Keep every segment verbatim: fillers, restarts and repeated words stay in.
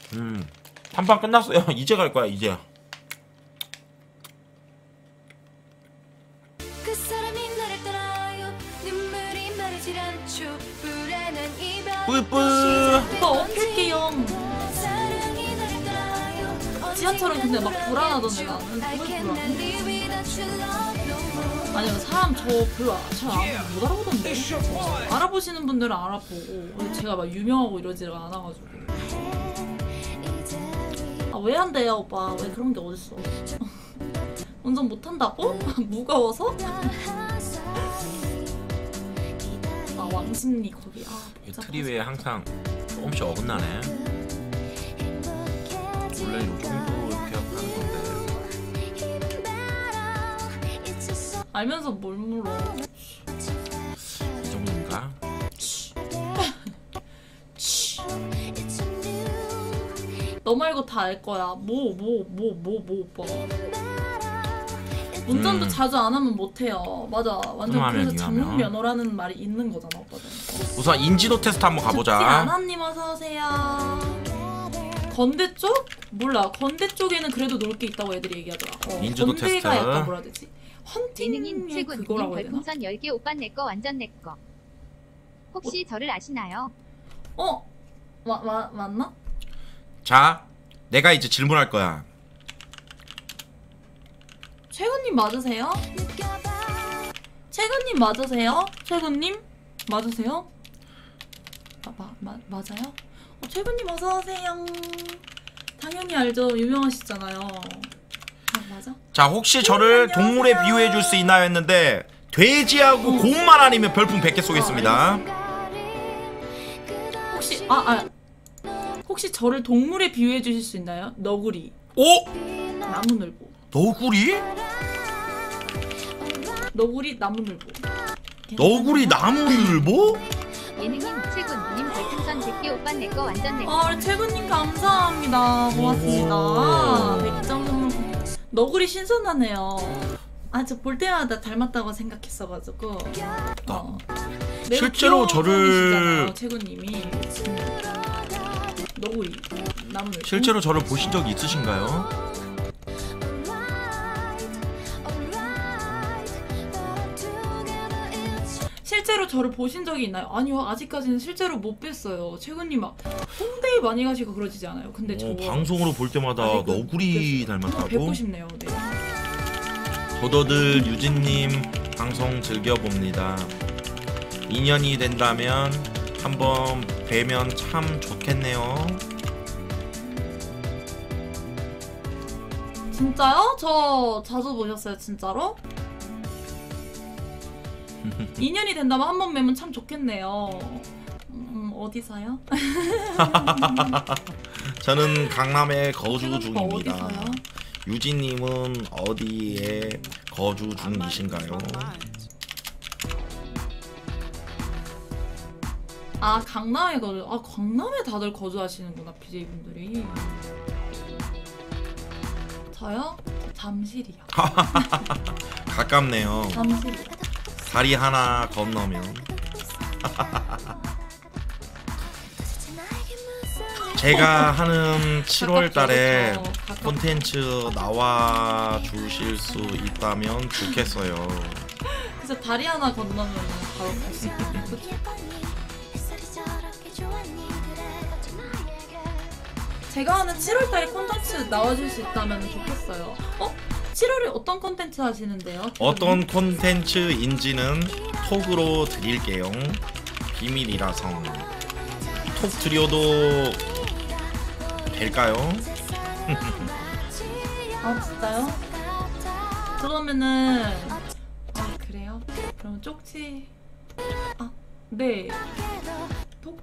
음, 한판 끝났어요. 이제 갈 거야 이제. 뿌뿌. 오빠 어필게요. 지하철은 근데 막 불안하던데 나는. 왜 불안해? 아니요 사람 저 별로 잘못 알아보던데. 알아보시는 분들은 알아보고 근데 제가 막 유명하고 이러지가 않아가지고. 아 왜 안 돼요 오빠? 왜 그런 게 어딨어? 운전 못한다고? 무거워서? 아 왕십리 거기 아 트리웨이 항상 조금씩 어긋나네. 원래 요 정도 이렇게 하는 건데. 알면서 뭘 물어? 이 정도인가? 너 말고 다 알 거야. 뭐 뭐 뭐 뭐 뭐 오빠. 운전도 음. 자주 안 하면 못 해요. 맞아. 완전 그래서 장롱 면허라는 말이 있는 거잖아, 오빠들. 우선 인지도 테스트 한번 가보자. 아나님 어서 오세요. 건대 쪽? 몰라. 건대 쪽에는 그래도 놀 게 있다고 애들이 얘기하더라. 어, 인지도 건대가 테스트. 약간 뭐라 해야 되지? 예능인 헌팅의 최군 님 그거라고 해야 되나? 별풍선 열 개 오빠 내꺼 완전 내꺼. 혹시 어? 저를 아시나요? 어? 마, 마, 맞나? 자, 내가 이제 질문할 거야. 최군님 맞으세요? 최군님 맞으세요? 최군님? 맞으세요? 아, 마, 마, 맞아요? 어, 최군님 어서오세요. 당연히 알죠. 유명하시잖아요. 아, 맞아? 자, 혹시 저를 안녕하세요. 동물에 비유해 줄 수 있나요 했는데 돼지하고 곰만 아니면 별풍 백 개 쏘겠습니다. 혹시 아, 아 혹시 저를 동물에 비유해 주실 수 있나요? 너구리. 오? 나무늘보. 너구리? 너구리 나무늘보. 너구리 나무늘보? 예능인 최군 님 별풍선 백 개 오빠 내꺼 완전 내꺼. 아, 우리 최군님 감사합니다. 고맙습니다. 백 점 선물. 너구리 신선하네요. 아, 저 볼 때마다 닮았다고 생각했어가지고. 어. 실제로 저를 최군님이 너구리 나무늘보. 실제로 저를 보신 적이 있으신가요? 실제로 저를 보신 적이 있나요? 아니요, 아직까지는 실제로 못 뵀어요. 최근님 막 홍대에 많이 가시고 그러지지 않아요? 근데 저 어, 방송으로 볼 때마다 너구리 닮았다고? 뵙고 싶네요. 네. 저도 늘 유진님 방송 즐겨봅니다. 인연이 된다면 한번 뵈면 참 좋겠네요. 진짜요? 저 자주 보셨어요, 진짜로? 인연이 된다면 한 번 뵈면 참 좋겠네요. 음, 어디서요? 저는 강남에 거주 중입니다. 어디서요? 유진님은 어디에 거주 중이신가요? 아, 강남에 거주. 아, 강남에 다들 거주하시는구나, 비제이분들이. 저요? 저 잠실이요. 가깝네요. 잠실. 다리 하나 건너면. 제가 하는 칠월 달에 콘텐츠 나와 주실 수 있다면 좋겠어요. 그래서 다리 하나 건너면 바로 갈 수 있거든요. 그쵸? 제가 하는 칠월 달에 콘텐츠 나와줄 수 있다면 좋겠어요. 어? 칠월에 어떤 콘텐츠 하시는데요? 어떤 콘텐츠인지는 톡으로 드릴게요. 비밀이라서. 톡 드려도 될까요? 아, 진짜요? 그러면은 아, 그래요? 그럼 쪽지 아, 네. 톡?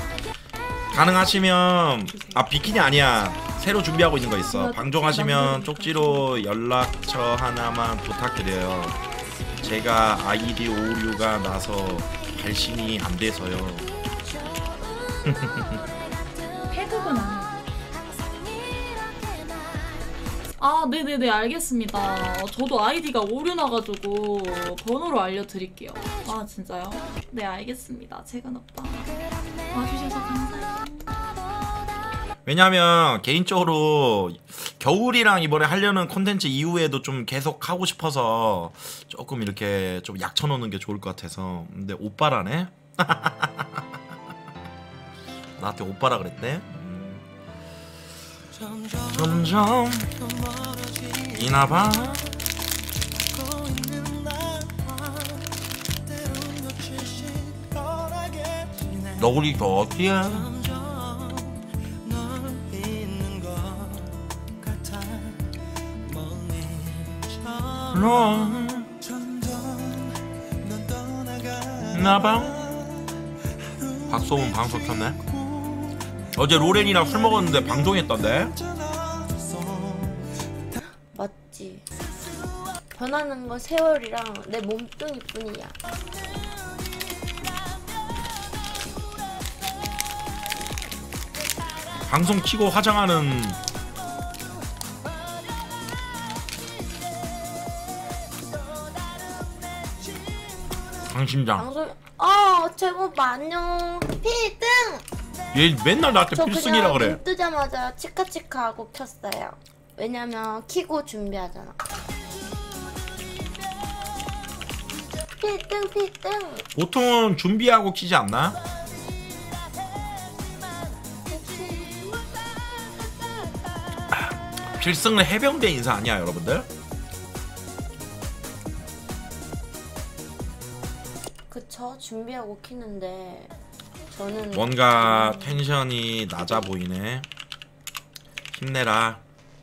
가능하시면 아 비키니 아니야. 새로 준비하고 있는 거 있어. 방송하시면 쪽지로 연락처 하나만 부탁드려요. 제가 아이디 오류가 나서 발신이 안 돼서요. 패드건 아니에요. 아, 네네네, 알겠습니다. 저도 아이디가 오류 나가지고 번호로 알려드릴게요. 아, 진짜요? 네, 알겠습니다. 최근 오빠 와주셔서 감사해요. 왜냐면 개인적으로 겨울이랑 이번에 하려는 콘텐츠 이후에도 좀 계속 하고 싶어서 조금 이렇게 좀 약쳐놓는 게 좋을 것 같아서. 근데 오빠라네? 나한테 오빠라 그랬대? 음. 점점 이나봐. 너구리 더 어디야? 너 나봐. 박소문 방송 켰네. 어제 로렌이랑 술 먹었는데 방송했던데. 맞지. 변하는 건 세월이랑 내 몸뚱이뿐이야. 방송 키고 화장하는 강심장. 방송 어 제목 안녕 필등. 얘 맨날 나한테 저 필승이라 그냥 그래. 눈 뜨자마자 치카치카 하고 켰어요. 왜냐면 키고 준비하잖아. 필등 필등. 보통은 준비하고 키지 않나? 필승은 해병대 인사 아니야 여러분들? 그쵸 준비하고 키는데 저는 뭔가 텐션이 낮아 보이네. 힘내라.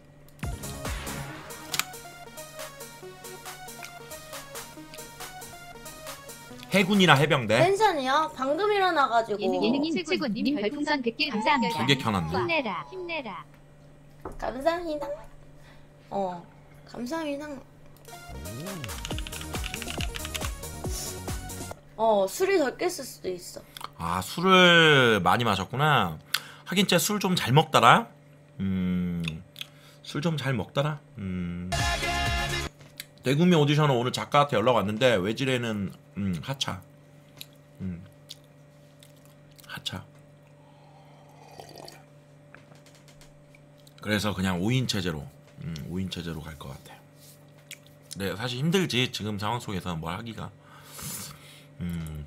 해군이나 해병대 텐션이요? 방금 일어나가지고 예능 예능인 칠칠구님 별풍선 백 개 감사합니다. 두 개 켜놨네. 힘내라 힘내라. 감사합니다. 어 감사합니다. 어 술이 덜 깼을 수도 있어. 아 술을 많이 마셨구나. 하긴 쟤 술 좀 잘 먹더라. 음술 좀 잘 먹더라. 음 대국민 오디션은 오늘 작가한테 연락 왔는데 외질에는 음 하차. 음 하차. 그래서 그냥 오 인 체제로 음 오 인 체제로 갈 것 같아. 네 사실 힘들지 지금 상황 속에서 뭘 하기가. 음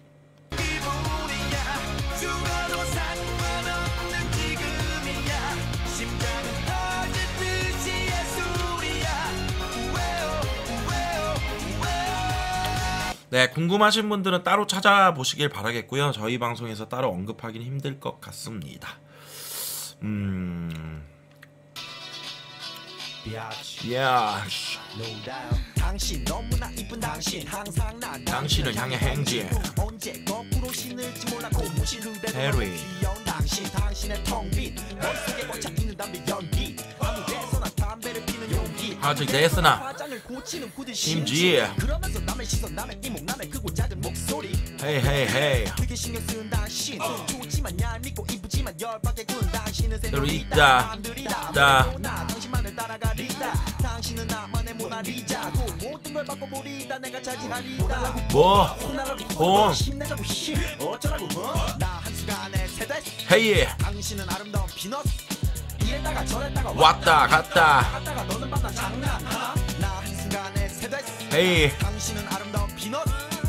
네, 궁금하신 분들은 따로 찾아보시길 바라겠고요. 저희 방송에서 따로 언급하기는 힘들 것 같습니다. 음... 비아치 당신 너무나 이쁜 당신 항상 난 당신을 향해 행진 언제 거꾸로 신을지 몰라 고무신 그대로 해리. 귀여운 당신 당신의 텅빈 머릿속에 꽉차 있는 담배 연기 아무 데서나 담배를 피는 용기 아직 내쓰나 화장을 고치는 굳은 심지. 그러면서 남의 시선 남의 이목 남의 크고 작은 목소리 헤이 헤이 헤이 그게 신경 쓰는 당신 좋지만 얄밉고 이쁘지만 열받게 구는 당신은 세뇨리따. 남들이다 따. 나 당신만을 따라가리다 당신은 나만의 모나리자고 모든 걸 바꿔버리다 내가 차지하리다 뭐? 본. 힘내자고 힘 어쩌라고 나 한순간에 세대 헤이 당신은 아름다운 피넛 이랬다가 저랬다가 왔다 갔다 갔다가 너는 만나 장난하나 나 한순간에 세대 헤이 당신은 아름다운 피넛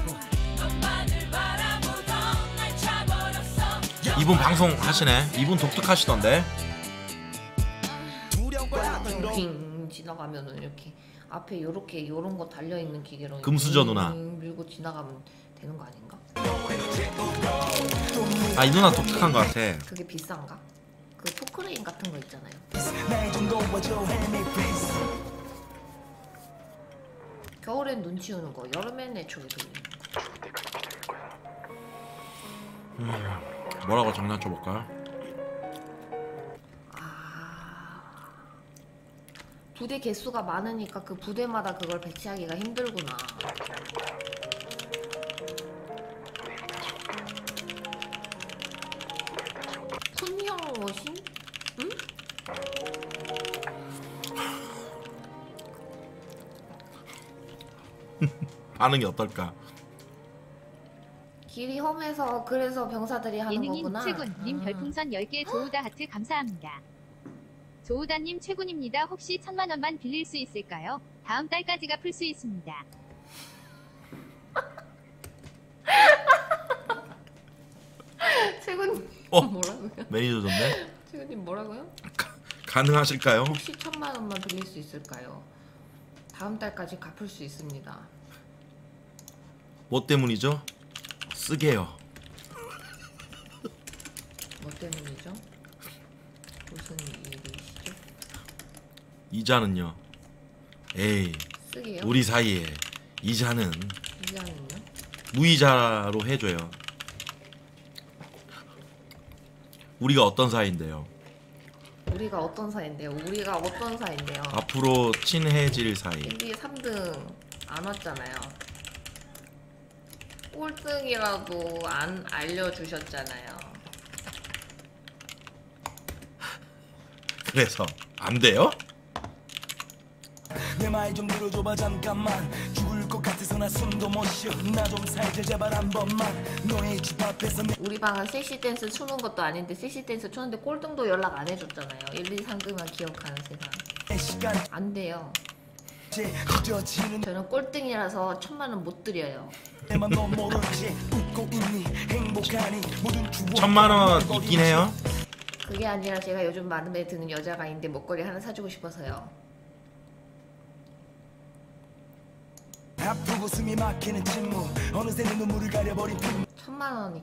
이분 방송 하시네. 이분 독특하시던데. 빙 지나가면은 이렇게 앞에 요렇게 요런 거 달려 있는 기계로 금수저 누나. 빙 밀고 지나가면 되는 거 아닌가? 아 이 누나 독특한 것 같아. 그게 비싼가? 그 포크레인 같은 거 있잖아요. 겨울엔 눈 치우는 거, 여름엔 애초에 돌리는 거. 음, 뭐라고 장난쳐 볼까? 아, 부대 개수가 많으니까 그 부대마다 그걸 배치하기가 힘들구나. 훈형 머신? 응? 반응이 어떨까? 길이 험해서 그래서 병사들이 하는 예능인 거구나. 최군님 음. 별풍선 열 개 조우다 하트 감사합니다. 조우다님 최군입니다. 혹시 천만 원만 빌릴 수 있을까요? 다음 달까지가 풀 수 있습니다. 최군 어? 뭐라고요? 매니저 좋네. 최군님 뭐라고요? 가능하실까요? 혹시 천만 원만 빌릴 수 있을까요? 다음 달까지 갚을 수 있습니다. 뭐 때문이죠? 쓰게요. 뭐 때문이죠? 무슨 일이시죠? 이자는요. 에이, 쓰게요? 우리 사이에 이자는 이자는요? 무이자로 해줘요. 우리가 어떤 사이인데요? 우리가 어떤 사이인데요? 우리가 어떤 사이인데요? 앞으로 친해질 사이. 일, 이, 삼 등 안 왔잖아요. 꼴등이라도 안 알려주셨잖아요. 그래서 안 돼요? 내 말 좀 들어줘봐 잠깐만. 죽을 것 같아서 나 숨도 못 쉬어. 나 좀 살자 제발 한 번만. 너의 집 앞에서 내 우리 방은 섹시 댄스 추는 것도 아닌데 섹시 댄스 추는데 꼴등도 연락 안 해줬잖아요. 일, 이, 삼 등만 기억하는 세상. 시간 안 돼요. 제 잊어지는 저는 꼴등이라서 천만 원 못 드려요. 내만 너 모르지. 웃고 있니 행복하니 모든 추억 천만 원 있긴 해요. 그게 아니라 제가 요즘 마음에 드는 여자가 있는데 목걸이 하나 사주고 싶어서요. 아프고 숨이 막히는 침묵 어느새 내 눈물을 가려버린 빗물 천만 원이.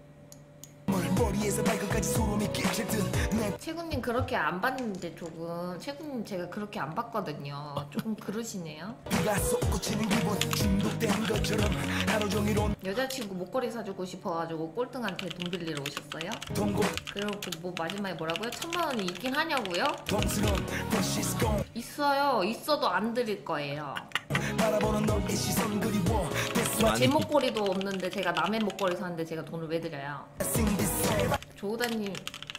머리에서 발끝까지 소름이 끼칠 듯내 최군님 그렇게 안 봤는데 조금 최군님 제가 그렇게 안 봤거든요. 조금 그러시네요. 피가 솟구치는 기분 중독된 것처럼 하루 종일 온 여자친구 목걸이 사주고 싶어가지고 꼴등한테 돈 빌리러 오셨어요? 동고 그리고 뭐 마지막에 뭐라고요? 천만 원이 있긴 하냐고요? 동스러운 브러쉬스 공 있어요. 있어도 안 드릴 거예요. 바라보는 너의 시선 그리워 아니. 제 목걸이도 없는데 제가 남의 목걸이 사는데 제가 돈을 왜 드려요? 조우다님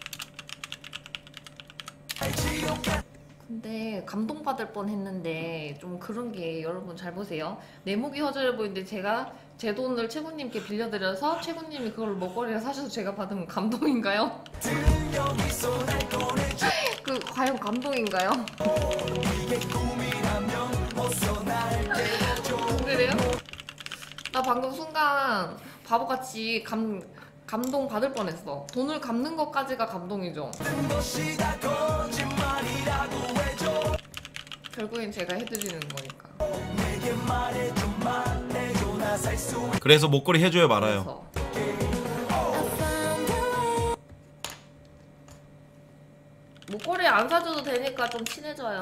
근데 감동받을 뻔했는데 좀 그런 게 여러분 잘 보세요. 내 목이 허전해 보이는데 제가 제 돈을 최군님께 빌려드려서 최군님이 그걸 목걸이를 사셔서 제가 받은 감동인가요? 그 과연 감동인가요? 그래요? 나 방금 순간 바보같이 감, 감동 받을 뻔했어. 돈을 갚는 것까지가 감동이죠. 결국엔 제가 해드리는 거니까. 그래서 목걸이 해줘요 말아요. 그래서. 목걸이 안 사줘도 되니까 좀 친해져요.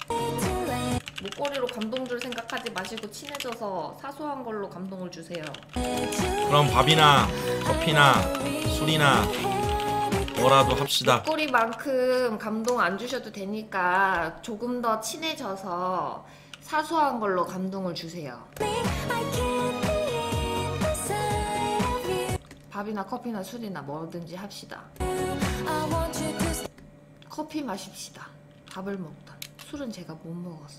목걸이로 감동 줄 생각하지 마시고 친해져서 사소한 걸로 감동을 주세요. 그럼 밥이나 커피나 술이나 뭐라도 합시다. 목걸이만큼 감동 안 주셔도 되니까 조금 더 친해져서 사소한 걸로 감동을 주세요. 밥이나 커피나 술이나 뭐든지 합시다. 커피 마십시다. 밥을 먹던. 술은 제가 못 먹었어.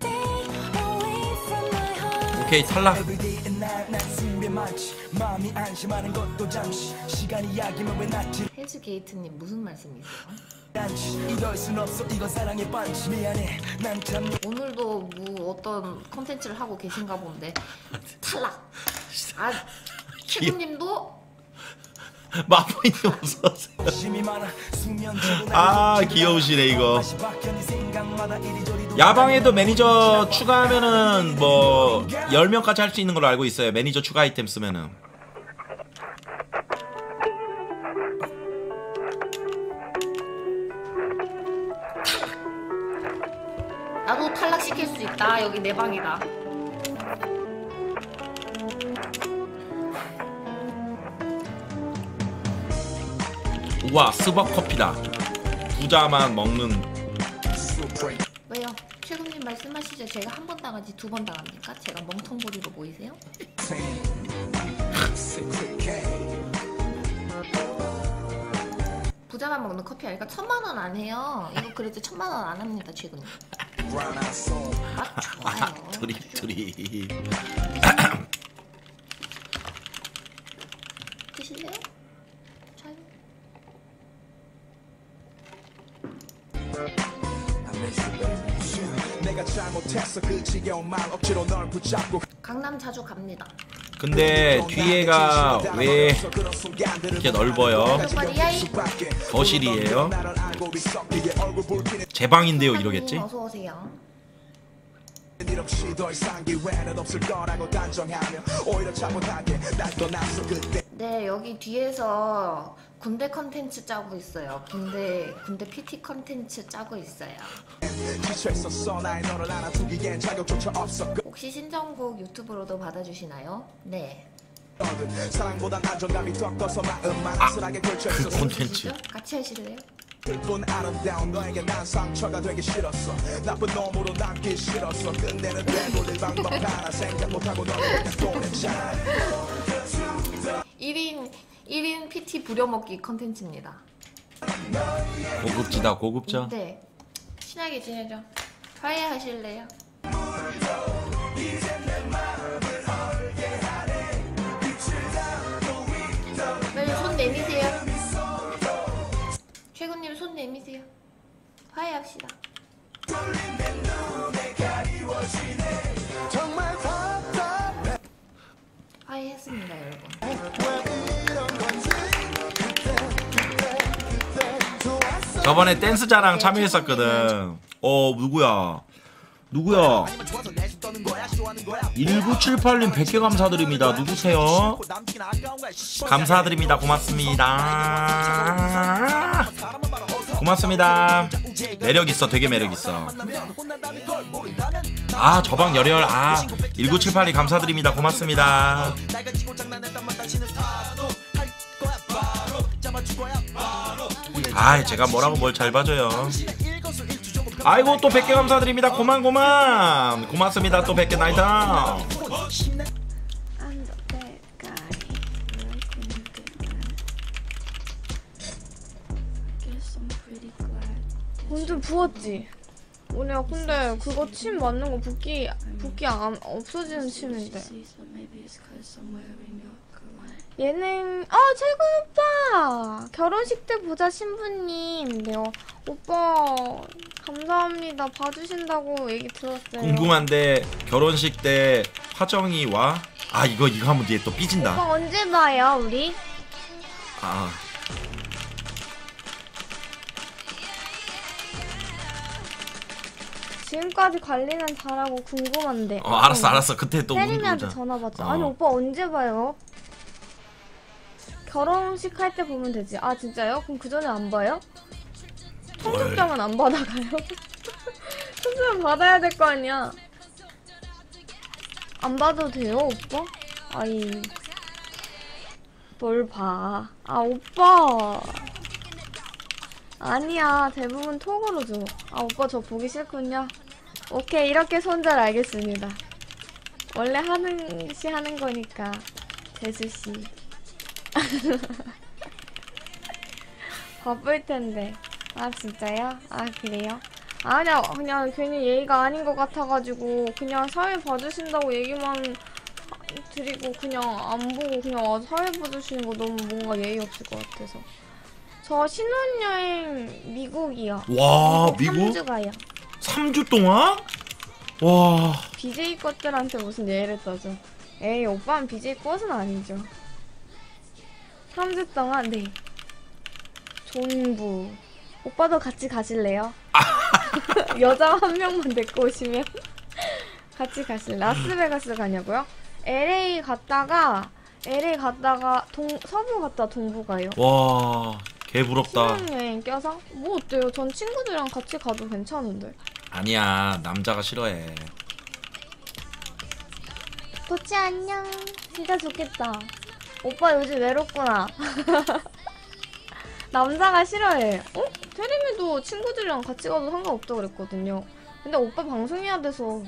오케이 탈락. Everyday and night 난 술에 많지 마음이 안심하는 것도 잠시 시간이 약이면 왜 낫지 헬스게이트님 무슨 말씀이세요? 않지 이럴 순 없어 이건 사랑의 반지 미안해 난 참 오늘도 뭐 어떤 컨텐츠를 하고 계신가 본데 탈락. 아 최군님도 마포이님 어서오세요. 욕심이 많아 수면 제로 아 귀여우시네 이거. 야방에도 매니저 추가하면은 뭐 열 명까지 할 수 있는 걸로 알고 있어요. 매니저 추가 아이템 쓰면은. 나도 탈락시킬 수 있다. 여기 내 방이다. 우와 스벅 커피다. 부자만 먹는. 왜요? 최군님 말씀하시죠. 제가 한 번 당하지 두 번 당합니까? 제가 멍텅구리로 보이세요? 부자만 먹는 커피 아니까 천만 원 안 해요. 이거 그래도 천만 원 안 합니다, 최군님. 아 좋아요. 드립 드립. 드실래요? 저요? 내가 잘못했어 그 지겨운 말 억지로 널 붙잡고 강남 자주 갑니다. 근데 뒤에가 왜 이렇게 넓어요? 거실이에요? 제 방인데요 이러겠지? 어서 오세요. 네, 여기 뒤에서 군대 컨텐츠 짜고 있어요. 군대 군대 피티 컨텐츠 짜고 있어요. 혹시 신청곡 유튜브로도 받아주시나요? 네. 사랑보단 안정감이 더 커서 마음만 아슬하게 걸쳤어. 그 콘텐츠 같이 하실래요? 본 아름다운 너에게 난 상처가 되기 싫었어. 나쁜 놈으로 남기 싫었어. 끝내는 되돌릴 방법 하나 생각 못하고 너를 그냥 보냈잖아. 일 인 일 인 피티 부려먹기 컨텐츠입니다. 고급지다 고급져. 네. 친하게 지내죠. 화해 하실래요? 빨리 손 내미세요. 최군님 손 내미세요. 화해합시다. 화해했습니다, 여러분. 저번에 댄스자랑 참여했었거든. 어 누구야 누구야 일구칠팔님 백 개 감사드립니다. 누구세요? 감사드립니다. 고맙습니다. 고맙습니다. 매력있어. 되게 매력있어. 아 저방 열혈. 아 일구칠팔님 감사드립니다. 고맙습니다. 아 제가 뭐라고 뭘 잘 봐줘요. 아이고 또 백 개 감사드립니다. 고만 고만 고맙습니다. 또 백 개 나이다. 완전 부었지? 오늘 근데 그거 침 맞는 거 붓기 붓기 안 없어지는 침인데. 예능 아 최군 오빠 결혼식 때 보자 신부님. 네요 오빠 감사합니다. 봐주신다고 얘기 들었어요. 궁금한데 결혼식 때 화정이 와? 아 이거 이거 하면 뒤에 또 삐진다. 오빠 언제 봐요 우리? 아 지금까지 관리는 잘하고 궁금한데. 어, 알았어 알았어. 그때 또 혜림이한테 보자. 전화 받자. 어. 아니 오빠 언제 봐요? 결혼식 할 때 보면 되지. 아 진짜요? 그럼 그 전에 안 봐요? 청첩장은 안 받아가요? 청첩장 받아야 될 거 아니야. 안 봐도 돼요 오빠? 아이 뭘 봐. 아 오빠 아니야 대부분 톡으로 줘. 아 오빠 저 보기 싫군요. 오케이 이렇게 손절 알겠습니다. 원래 하는 시 하는 거니까 재수씨 바쁠 텐데. 아 진짜요? 아 그래요? 아니야 그냥 괜히 예의가 아닌 것 같아가지고 그냥 사회 봐주신다고 얘기만 드리고 그냥 안 보고 그냥 와서 사회 봐주시는 거 너무 뭔가 예의 없을 것 같아서. 저 신혼여행 미국이요. 와 미국? 삼 주 가요. 삼 주 동안? 와 비제이 것들한테 무슨 예의를 떠줘. 에이 오빠는 비제이 것은 아니죠. 삼 주 동안 네. 존부. 오빠도 같이 가실래요? 여자 한 명만 데리고 오시면 같이 가실래? 라스베가스 가냐고요? 엘에이 갔다가 엘에이 갔다가 동 서부 갔다 동부 가요. 와 개부럽다. 신혼여행 껴서? 뭐 어때요? 전 친구들이랑 같이 가도 괜찮은데. 아니야 남자가 싫어해. 도치 안녕. 진짜 좋겠다. 오빠 요즘 외롭구나. 남자가 싫어해. 어? 태림이도 친구들이랑 같이 가도 상관없다고 그랬거든요. 근데 오빠 방송해야 돼서.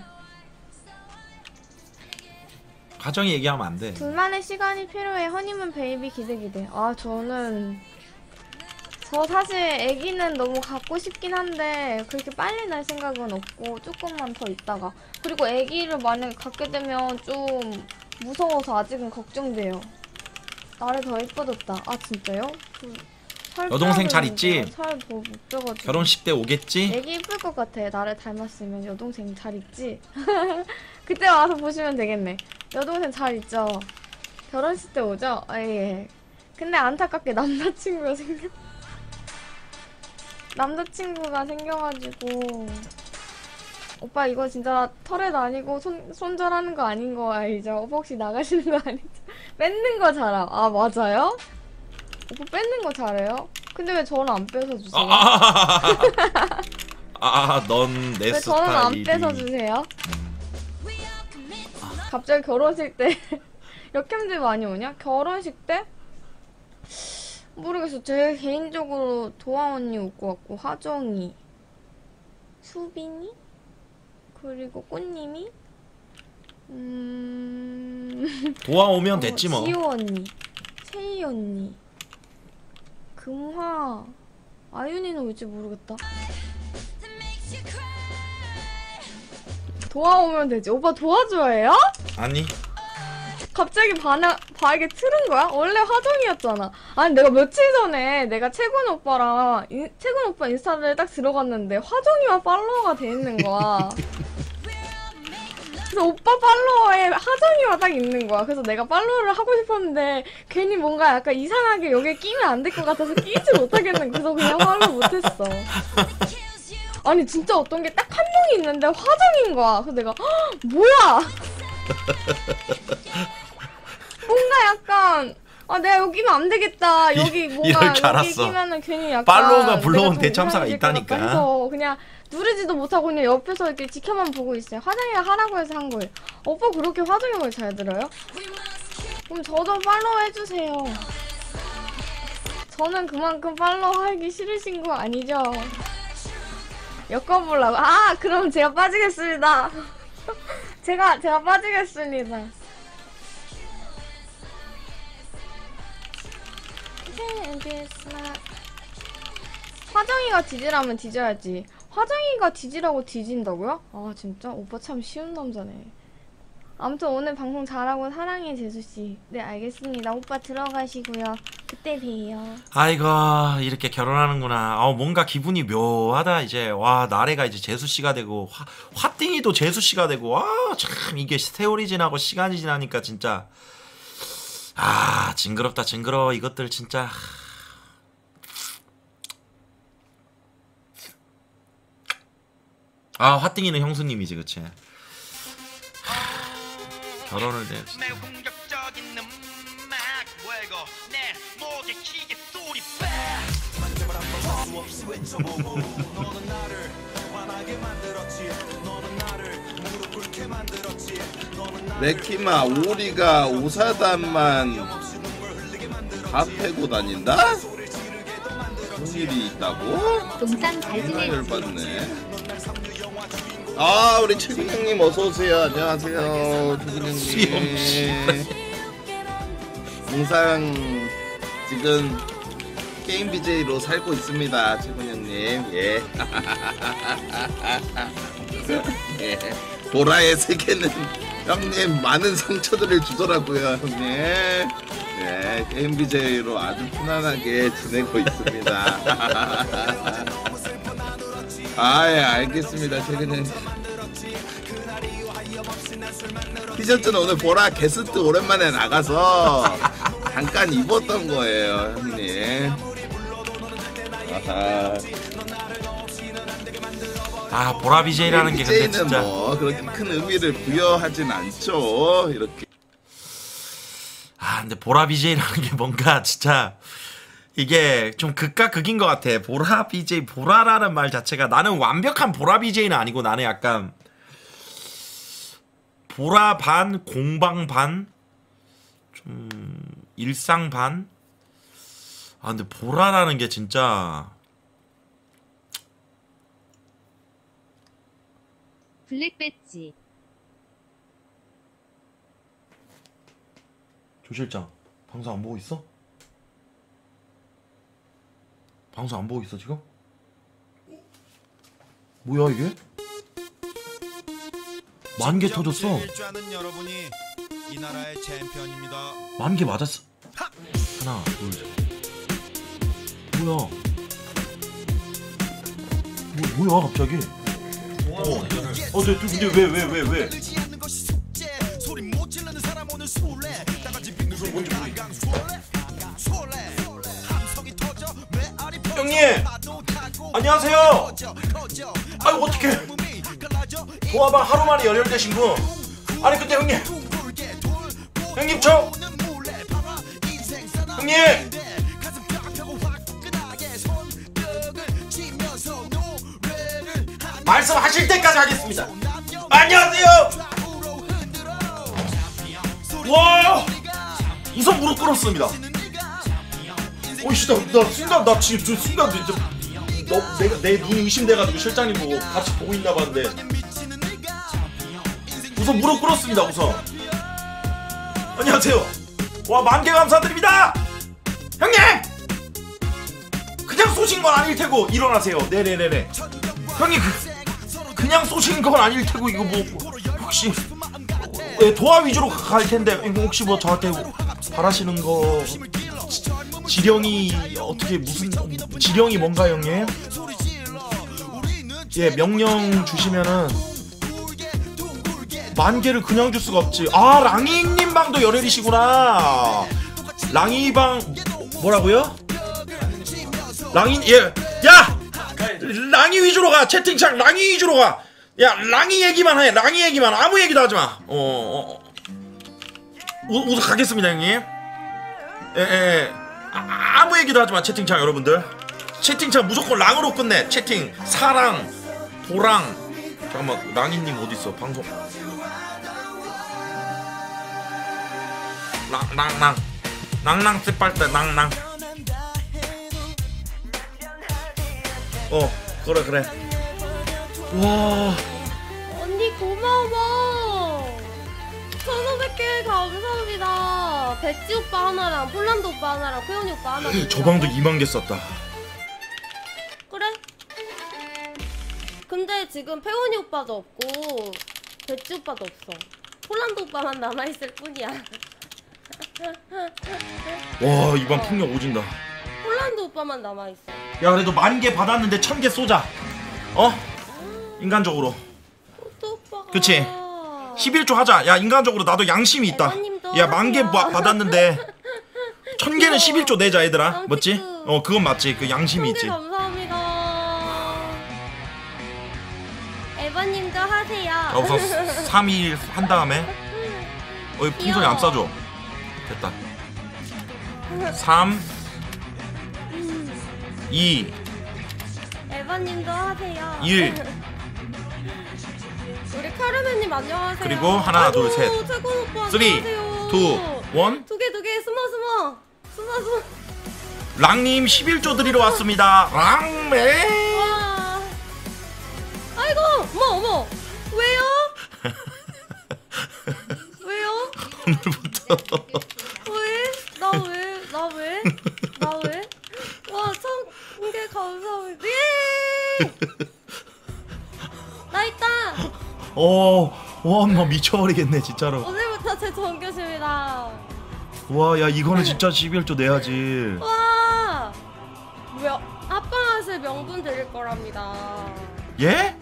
가정이 얘기하면 안 돼. 둘만의 시간이 필요해. 허니문 베이비 기대 기대. 아 저는 저 사실 애기는 너무 갖고 싶긴 한데 그렇게 빨리 날 생각은 없고 조금만 더 있다가. 그리고 애기를 만약에 갖게 되면 좀 무서워서 아직은 걱정돼요. 나를 더 예뻐졌다. 아 진짜요? 그 살 여동생 잘 빼야 있지? 되는데 살못 빼가지고. 결혼식 때 오겠지? 애기 이쁠 것 같아. 나를 닮았으면 여동생 잘 있지? 그때 와서 보시면 되겠네. 여동생 잘 있죠? 결혼식 때 오죠? 아, 예. 근데 안타깝게 남자친구가 생겨. 남자친구가 생겨가지고. 오빠 이거 진짜 털에 다니고 손, 손절하는 거 아닌 거 알죠? 오빠 혹시 나가시는 거 아니죠? 뺏는 거 잘함. 아 맞아요? 오빠 뺏는 거 잘해요? 근데 왜 저는 안 뺏어주세요? 아넌 내 왜 저는 안 스타일이. 뺏어주세요? 갑자기 결혼식 때 역캠들 많이 오냐? 결혼식 때? 모르겠어. 제 개인적으로 도아 언니 올 것 같고 화정이, 수빈이, 그리고 꽃님이, 음... 도와 오면 어, 됐지 뭐. 지호 언니, 세희 언니, 금화, 아윤이는 올지 모르겠다. 도와 오면 되지. 오빠 도와 좋아해요? 아니 갑자기 바나, 바에게 틀은 거야? 원래 화정이었잖아. 아니 내가 며칠 전에 내가 채군 오빠랑 인, 채군 오빠 인스타를 딱 들어갔는데 화정이만 팔로워가 돼 있는 거야. 그래서 오빠 팔로워에 하정이가 딱 있는 거야. 그래서 내가 팔로우를 하고 싶었는데 괜히 뭔가 약간 이상하게 여기에 끼면 안 될 것 같아서 끼지 못하겠는 거야. 그래서 그냥 팔로우 못했어. 아니 진짜 어떤 게 딱 한 명이 있는데 화정인 거야. 그래서 내가 헉, 뭐야? 뭔가 약간 아 내가 여기면 안 되겠다. 여기 뭔가 이럴 줄 여기 알았어. 끼면은 괜히 약간 팔로우가 불러온 내가 좀 대참사가 이상해질 것 같다 있다니까. 해서 그냥 누르지도 못하고 그냥 옆에서 이렇게 지켜만 보고 있어요. 화정이가 하라고 해서 한 거예요. 오빠 그렇게 화정이 말 잘 들어요? 그럼 저도 팔로우 해주세요. 저는 그만큼 팔로우 하기 싫으신 거 아니죠? 엮어보려고. 아 그럼 제가 빠지겠습니다. 제가 제가 빠지겠습니다. 화정이가 뒤지라면 뒤져야지. 화정이가 뒤지라고 뒤진다고요? 아 진짜? 오빠 참 쉬운 남자네. 아무튼 오늘 방송 잘하고 사랑해 재수씨. 네 알겠습니다. 오빠 들어가시고요. 그때 봬요. 아이고 이렇게 결혼하는구나. 아 뭔가 기분이 묘하다. 이제 와 나래가 이제 재수씨가 되고 화, 화띵이도 재수씨가 되고 아참 이게 세월이 지나고 시간이 지나니까 진짜 아 징그럽다 징그러워 이것들 진짜. 아 화띵이는 형수님이지 그치. 결혼을 해. 매우 공격적인 음악 왜고 내 목에 기계 소리 빼 만져봐라 수 없이 외쳐보고 너는 나를 화나게 만들었지 너는 나를 무릎 꿇게 만들었지 너는 나를 레키마 오리가 오사단만 다 패고 다닌다? 무슨 일이 있다고? 동상 잘 지내. 열받네. 아 우리 최군 형님 어서 오세요. 안녕하세요 최군 형님. 항상 지금 게임 비제이로 살고 있습니다 최군 형님. 예. 예. 보라의 세계는 형님 많은 상처들을 주더라고요 형님. 예, 게임 비제이로 아주 편안하게 지내고 있습니다. 아, 예, 알겠습니다. 최근에 티셔츠는 오늘 보라 게스트 오랜만에 나가서 잠깐 입었던 거예요, 형님. 아하. 아 보라 비제이라는 게 근데 비제이는 진짜 뭐 그렇게 큰 의미를 부여하진 않죠. 이렇게. 아 근데 보라 비제이라는 게 뭔가 진짜 이게 좀 극과 극인 것 같아. 보라 비제이 보라라는 말 자체가 나는 완벽한 보라 비제이는 아니고 나는 약간 보라 반 공방 반 좀 일상 반. 아 근데 보라라는 게 진짜 블랙 배지. 조 실장 방송 안 보고 있어? 방송 안 보고 있어 지금? 뭐야 이게? 만 개 터졌어. 여러분이 이 나라의 챔피언입니다. 만 개 맞았어. 하나 둘 셋. 뭐야? 뭐, 뭐야 갑자기? 어, 어, 네, 근데 왜, 왜, 왜, 왜? 형님! 안녕하세요! 아유, 어떡해! 도화방 하루 만에 열혈되신 분! 아니, 근데 형님! 형님, 저! 형님! 말씀하실 때까지 하겠습니다. 안녕하세요. 와, 우선 무릎 꿇었습니다. 어이씨, 나, 나 순간 나 지금 저 순간 진짜 너 내가 내 눈이 의심돼가지고 실장님 보고 같이 보고 있나 봤는데 우선 무릎 꿇었습니다. 우선 안녕하세요. 와, 만개 감사드립니다. 형님, 그냥 쏘신 건 아닐 테고 일어나세요. 네네네네. 형님 그 그냥 쏘시는 건 아닐 테고 이거 뭐 혹시 예, 도화 위주로 갈 텐데 혹시 뭐 저한테 바라시는 거 지령이 어떻게 무슨 지령이 뭔가 형님? 예, 명령 주시면은 만 개를 그냥 줄 수가 없지. 아, 랑이님 방도 열혈이시구나. 랑이방 뭐라고요? 랑이 예, 야! 랑이 위주로 가. 채팅창 랑이 위주로 가. 야, 랑이 얘기만 해. 랑이 얘기만. 아무 얘기도 하지 마. 어, 어. 우, 우선 가겠습니다, 형님. 예, 예. 아, 아무 얘기도 하지 마, 채팅창 여러분들. 채팅창 무조건 랑으로 끝내. 채팅. 사랑, 도랑. 잠깐만, 랑이님 어디 있어? 방송. 랑, 랑, 랑. 랑랑 쎄빨대, 랑랑. 어, 그래 그래. 와, 언니 고마워. 천오백 개 감사합니다. 배지 오빠 하나랑 폴란드 오빠 하나랑 태훈이 오빠 하나. 저 방도 이만 개 썼다. 그래? 근데 지금 태훈이 오빠도 없고 배지 오빠도 없어. 폴란드 오빠만 남아있을 뿐이야. 와, 이번 풍력 오진다. 폴란드 오빠만 남아있어. 야, 그래도 만 개 받았는데 천 개 쏘자. 어? 인간적으로. 오빠가. 그치? 십일 조 하자. 야, 인간적으로 나도 양심이 있다. 야, 만 개 받았는데 천 개는 십일 조 내자, 얘들아. 맞지? 어, 그건 맞지. 그 양심이 있지. 감사합니다. 에바님도 하세요. 자, 우선 삼 일 한 다음에 어이 풍선이 안 싸줘. 됐다. 삼 이 에바님도 하세요. 일 우리 카르멘님 안녕하세요. 그리고 하나, 둘, 셋. 최군 오빠 쓰리, 안녕하세요. 투, 원. 두 개, 두 개, 숨어, 숨어. 숨어, 숨어. 랑님 십일 조 드리러 왔습니다. 랑매. 와. 아이고, 어머, 어머. 왜요? 왜요? 오늘부터 왜? 나 왜? 나 왜? 나 왜? 와, 천 개 감사합니다. 예! 나 있다. 어, 와, 나 미쳐버리겠네 진짜로. 오늘부터 제 정규십니다. 와, 야, 이거는 진짜 십일 조 내야지. 와, 뭐야? 합방하실 명분 드릴 거랍니다. 예?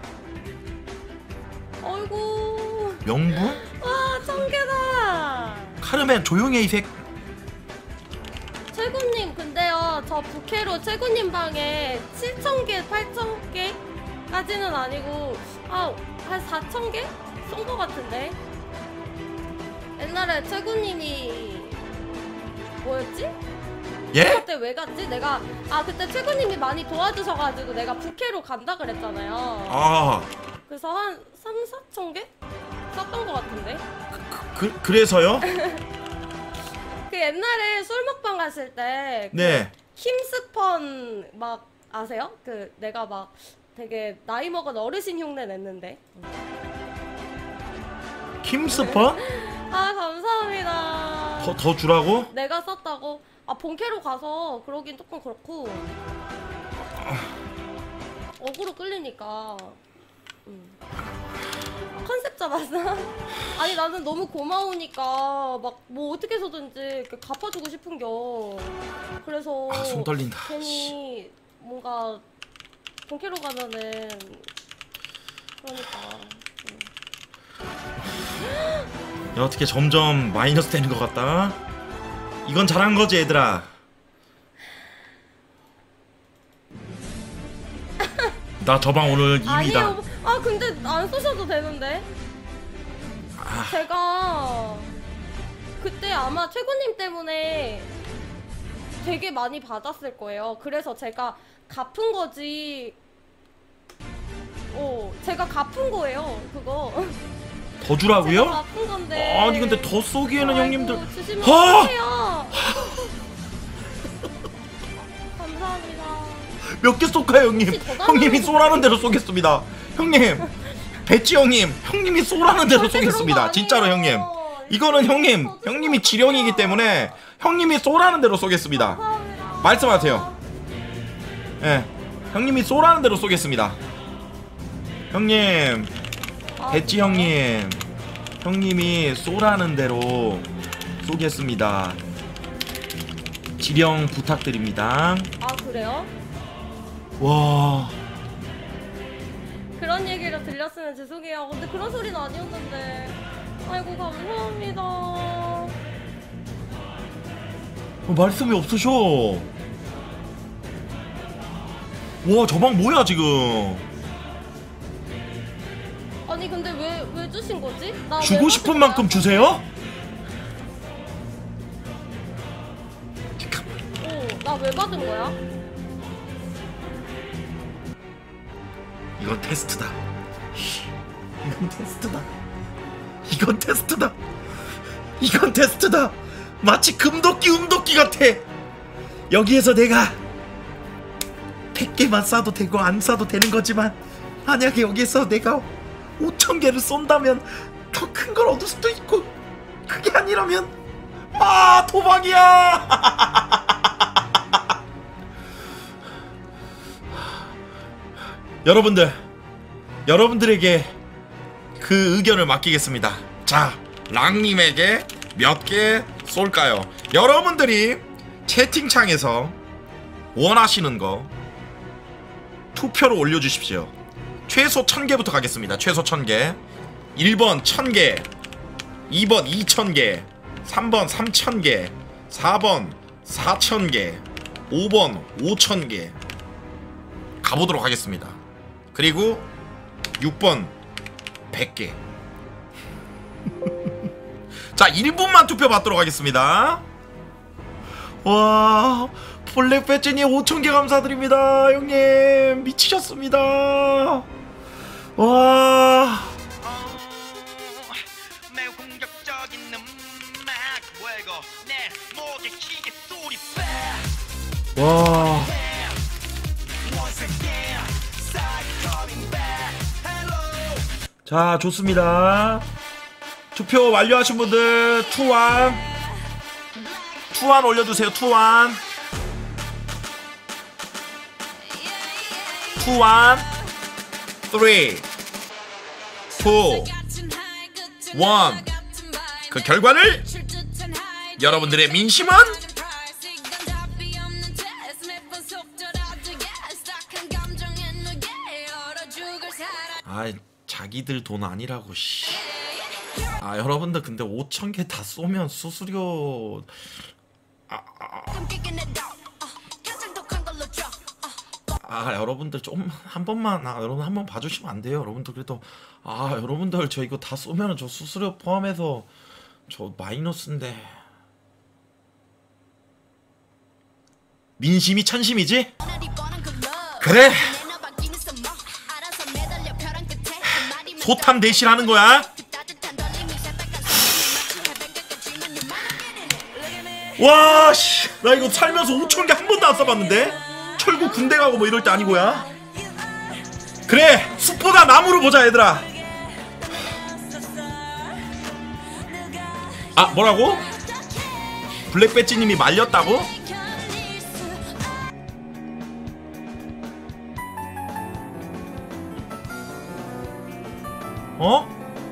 어이구. 명분? 와, 천 개다. 카르멘 조용해 이 색. 최군님, 근데요, 저 부캐로 최군님 방에 칠천 개, 팔천 개까지는 아니고, 아, 한 사천 개? 쏜 거 같은데? 옛날에 최군님이, 뭐였지? 예? 그때 왜 갔지? 내가, 아, 그때 최군님이 많이 도와주셔가지고 내가 부캐로 간다 그랬잖아요. 아, 그래서 한 삼, 사천 개? 썼던 거 같은데? 그, 그래서요? 그 옛날에 술 먹방 갔을 때, 그 네. 힘스펀 막 아세요? 그 내가 막 되게 나이 먹은 어르신 흉내 냈는데. 킴스펀? 아, 감사합니다. 더, 더 주라고? 내가 썼다고? 아, 본캐로 가서 그러긴 조금 그렇고. 어그로 끌리니까. 음. 컨셉 잡았어. 아니 나는 너무 고마우니까 막 뭐 어떻게 해서든지 이렇게 갚아주고 싶은겨. 그래서 아, 손 떨린다. 괜히 뭔가 본캐로 가면은 그러니까. 야, 어떻게 점점 마이너스 되는 것 같다. 이건 잘한 거지 얘들아. 나 저 방 오늘 이미다. 아니요. 아 근데 안 쓰셔도 되는데. 아. 제가 그때 아마 최고님 때문에 되게 많이 받았을 거예요. 그래서 제가 갚은 거지. 어, 제가 갚은 거예요. 그거. 더 주라고요? 제가 갚은 건데. 아니 근데 더 쏘기에는 아이고, 형님들. 주시면 하! 어떡해요. 감사합니다. 몇 개 쏠까요 형님? 형님이 쏘라는 대로 쏘겠습니다. 형님, 배지 형님, 형님이 쏘라는 대로 쏘겠습니다. 진짜로 형님. 이거는 형님, 형님이 지령이기 때문에 형님이 쏘라는 대로 쏘겠습니다. 말씀하세요. 예, 네, 형님이 쏘라는 대로 쏘겠습니다. 형님, 배지 형님, 형님이 쏘라는 대로 쏘겠습니다. 지령 부탁드립니다. 아 그래요? 와. 그런 얘기를 들렸으면 죄송해요. 근데 그런 소리는 아니었는데. 아이고 감사합니다. 어, 말씀이 없으셔. 와, 저 방 뭐야 지금? 아니 근데 왜 왜 주신 거지? 나 주고 왜 싶은 받은 만큼 거야? 주세요? 어, 나 왜 받은 거야? 이건 테스트다. 이건 테스트다. 이건 테스트다. 이건 테스트다. 마치 금도끼 음도끼 같아. 여기에서 내가 백 개만 쏴도 되고 안 쏴도 되는 거지만 만약에 여기서 내가 오천 개를 쏜다면 더 큰 걸 얻을 수도 있고, 그게 아니라면 아 도박이야. 여러분들, 여러분들에게 그 의견을 맡기겠습니다. 자, 랑님에게 몇 개 쏠까요? 여러분들이 채팅창에서 원하시는 거 투표로 올려주십시오. 최소 천 개부터 가겠습니다. 최소 천 개. 일 번 천 개, 이 번 이천 개, 삼 번 삼천 개, 사 번 사천 개, 오 번 오천 개 가보도록 하겠습니다. 그리고 육 번 백 개. 자, 일 분만 투표 받도록 하겠습니다. 와, 블랙배지님 오천 개 감사드립니다. 형님 미치셨습니다. 와, 매우 공격적인 음악 왜고 내 목에 기계 소리 빼. 와. 자, 좋습니다. 투표 완료하신 분들 투원 투원 올려주세요. 투원 투원 쓰리 투 원. 그 결과를 여러분들의 민심은 아, 자기들 돈 아니라고 씨. 아, 여러분들 근데 오천 개 다 쏘면 수수료 아, 아, 아 여러분들 좀 한 번만 아, 여러분 한 번 봐주시면 안 돼요? 여러분들 그래도 아 여러분들 저 이거 다 쏘면 저 수수료 포함해서 저 마이너스인데. 민심이 천심이지? 그래. 소탐 대실하는 거야. 와, 씨, 나 이거 살면서 오천 개 한 번도 안 써봤는데. 철구 군대 가고 뭐 이럴 때 아니고야. 그래, 숲보다 나무로 보자 얘들아. 아, 뭐라고? 블랙배지님이 말렸다고? 어?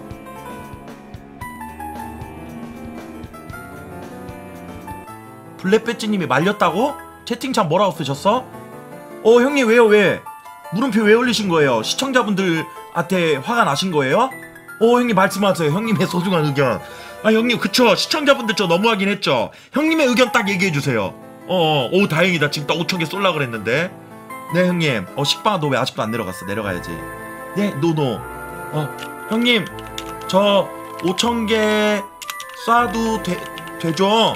블랙배지님이 말렸다고? 채팅창 뭐라고 쓰셨어? 어 형님 왜요 왜? 물음표 왜 올리신 거예요? 시청자분들한테 화가 나신 거예요? 어 형님 말씀하세요. 형님의 소중한 의견. 아 형님 그쵸 시청자분들 저 너무하긴 했죠. 형님의 의견 딱 얘기해주세요. 어어 오 다행이다. 지금 딱 오천 개 쏠라 그랬는데. 네 형님. 어 식빵아 너 왜 아직도 안 내려갔어? 내려가야지. 네 노노. 어 형님 저 오천 개 쏴도 되, 되죠?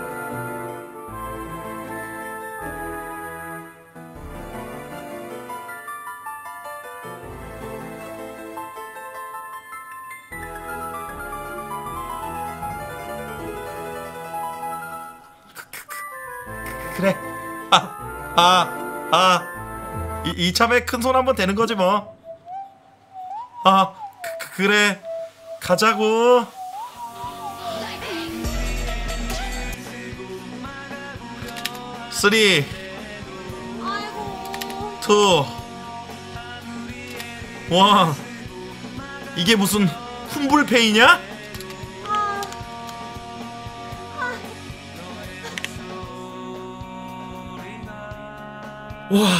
그래. 아, 아, 아. 이, 이참에 큰 손 한번 대는 거지 뭐. 아, 그, 그, 그래. 가자고. 쓰리, 투, 원. 이게 무슨 훈불페이냐? 와.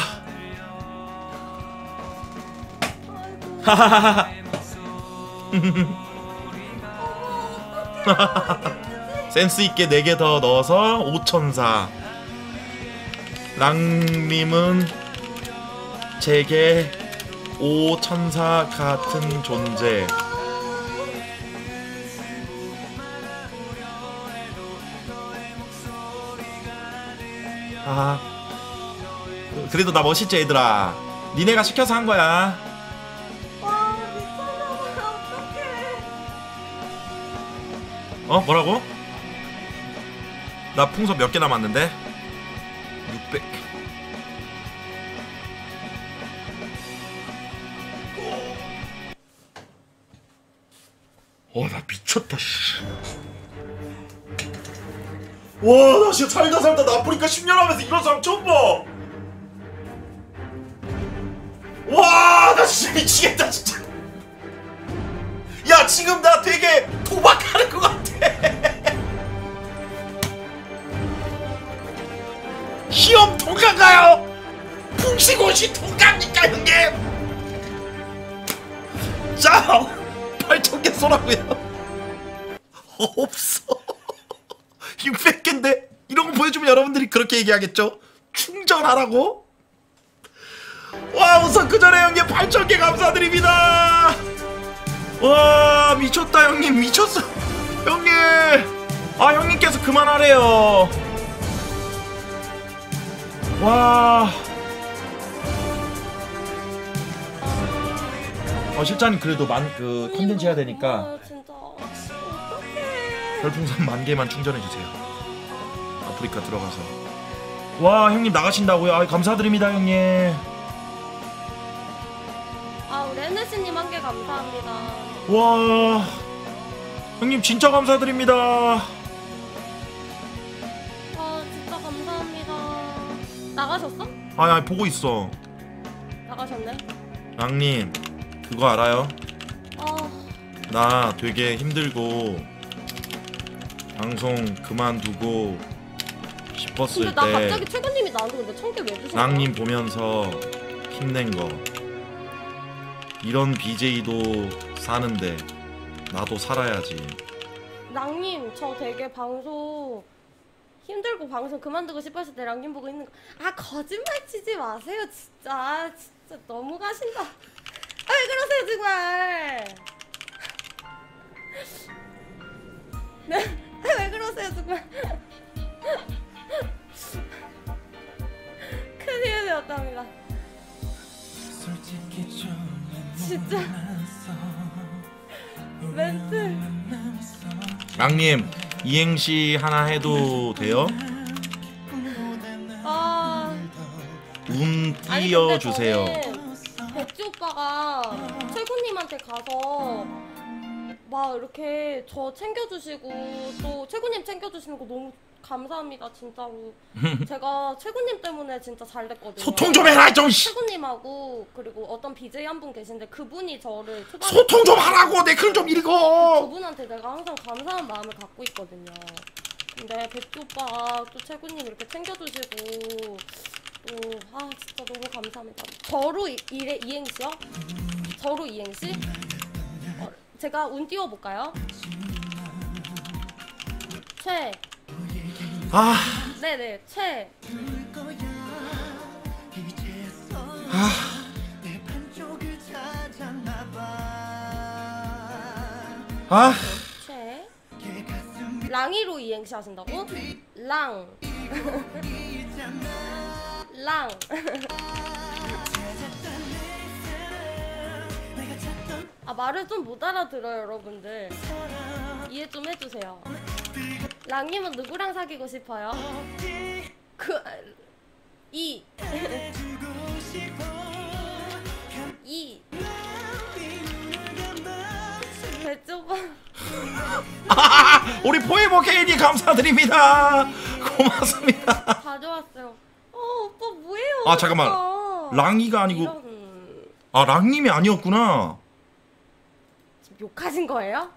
하하하하. 센스 있게 네 개 더 넣어서 오천사. 랑님은 제게 오천사 같은 존재. 아. 그래도 나 멋있지 얘들아. 니네가 시켜서 한 거야. 와 미쳤나봐. 어떡해. 어? 뭐라고? 나 풍선 몇 개 남았는데? 육백. 와, 나 미쳤다 씨. 와, 나 진짜 살다 살다 나프리카 십 년 하면서 이런 사람 처음 봐. 와, 나 진짜 미치겠다 진짜. 야, 지금 나 되게 도박하는 것 같아. 시험 통과가요? 풍시고시 통과입니까 형님? 자, 팔천 개 쏘라고요. 없어. 육백 개인데 이런 거 보여주면 여러분들이 그렇게 얘기하겠죠? 충전하라고? 와, 우선 그 전에 형님 팔천 개 감사드립니다. 와, 미쳤다 형님. 미쳤어 형님. 아, 형님께서 그만하래요. 와. 어, 실장님 그래도 만 그 컨텐츠 해야 되니까 진짜 어떡해. 별풍선 만 개만 충전해 주세요. 아프리카 들어가서. 와, 형님 나가신다고요? 아, 감사드립니다 형님. 아 우리 엔에스님 한 개 감사합니다. 와, 형님 진짜 감사드립니다. 아 진짜 감사합니다. 나가셨어? 아니, 아니 보고 있어. 나가셨네. 양님 그거 알아요? 아 나 되게 힘들고 방송 그만두고 싶었을 근데 나 때 갑자기 최군님이 나한테 근데 천 개 왜 주신 거야? 랑님 보면서 힘낸 거. 이런 비제이도 사는데 나도 살아야지. 랑님 저 되게 방송 힘들고 방송 그만두고 싶었을 때 랑님 보고 있는 거. 아 거짓말 치지 마세요 진짜. 진짜 너무 가신다. 아 왜 그러세요 정말. 네? 아, 왜 그러세요 정말. 큰일 되었답니다. 진짜 멘트. 랑님 이행시 하나 해도 돼요? 아 운 아니, 띄워주세요. 근데 저는 백지 오빠가 최군님한테 가서 막 이렇게 저 챙겨주시고 또 최군님 챙겨주시는 거 너무 감사합니다 진짜로. 제가 최군님 때문에 진짜 잘 됐거든요. 소통 좀 해라 좀. 최군님하고 그리고 어떤 비제이 한 분 계신데 그분이 저를 초반 소통 좀 하라고. 내 글 좀 읽어. 그분한테 내가 항상 감사한 마음을 갖고 있거든요. 근데 백주 오빠가 또 채구님 이렇게 챙겨주시고 또 아 진짜 너무 감사합니다. 저로 이, 이래, 이행시요? 저로 이행시? 어, 제가 운 띄워볼까요? 최. 아. 네네 최. 아. 아. 최. 랑이로 이행시 하신다고? 랑. 랑. 아 말을 좀 못 알아들어요 여러분들. 이해 좀 해주세요. 랑님은 누구랑 사귀고 싶어요? 그 이. 이. 배추바. 아, 우리 포에버 케이디 감사드립니다. 고맙습니다. 가져왔어요. 어 오빠 뭐예요? 아 잠깐만. 오빠. 랑이가 아니고 이런... 아 랑님이 아니었구나. 지금 욕하신 거예요?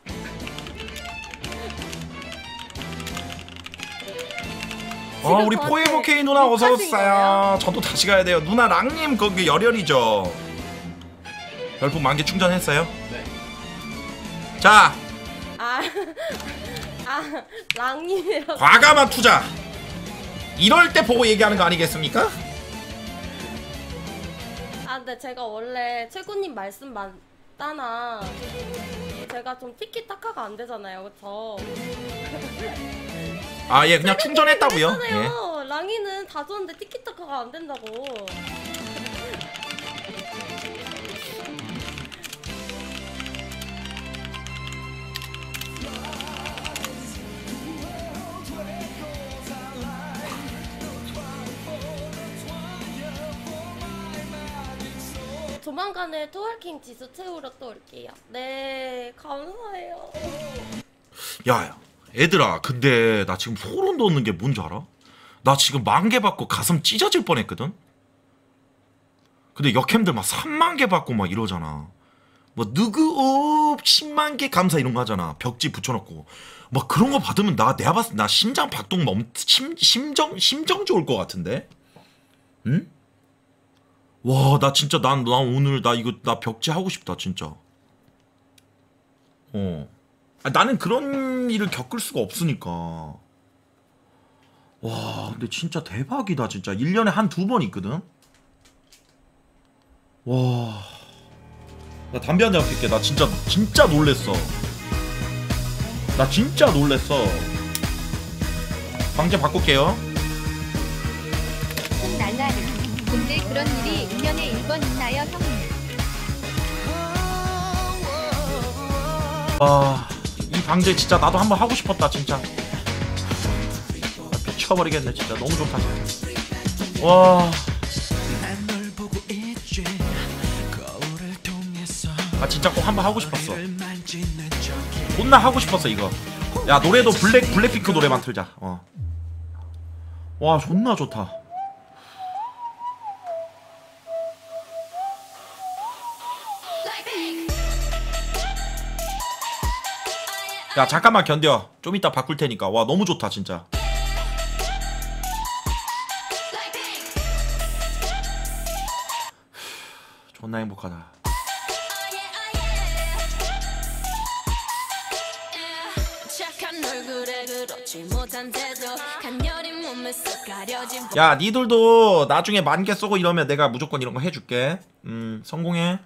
아 우리 포에버 케이 누나 어서 오세요. 저도 다시 가야 돼요. 누나 랑님 거기 열혈이죠. 별풍 만개 충전했어요? 네. 자. 아, 아 랑님이라고. 과감한 투자. 이럴 때 보고 얘기하는 거 아니겠습니까? 아 근데 제가 원래 최구님 말씀 맞다나 제가 좀 티키타카가 안 되잖아요, 그쵸? 아 예 그냥 충전했다고요? 예. 랑이는 다 줬는데 티키타카가 안 된다고. 조만간에 토할킹 지수 채우러 또 올게요. 네, 감사해요. 야, 애들아, 근데 나 지금 소름 돋는 게 뭔지 알아? 나 지금 만개 받고 가슴 찢어질 뻔했거든? 근데 역캠들 막 삼만 개 받고 막 이러잖아. 뭐 누구 업 십만 개 감사 이런 거 하잖아. 벽지 붙여놓고 막 그런 거 받으면 나 내가 봤을 때 나 심장 박동 멈 심, 심정 심정지 올 것 같은데? 응? 와, 나 진짜 난, 난 오늘 나 이거 나 벽지 하고 싶다 진짜. 어. 아, 나는 그런 일을 겪을 수가 없으니까. 와, 근데 진짜 대박이다 진짜. 일 년에 한 두 번 있거든. 와. 나 담배 한 장 필게. 나 진짜 진짜 놀랬어. 나 진짜 놀랬어. 방제 바꿀게요. 날라리. 근데 그런 일이 일 년에 일 번 있나요, 형님? 와, 이 방제 진짜 나도 한번 하고 싶었다 진짜. 나 미쳐버리겠네 진짜. 너무 좋다. 와. 아 진짜 꼭 한번 하고 싶었어. 존나 하고 싶었어 이거. 야 노래도 블랙 블랙핑크 노래만 틀자. 어. 와 존나 좋다. 야 잠깐만 견뎌. 좀 이따 바꿀 테니까. 와 너무 좋다 진짜. 존나 행복하다. 야 니들도 나중에 만개 쏘고 이러면 내가 무조건 이런 거 해줄게. 음 성공해.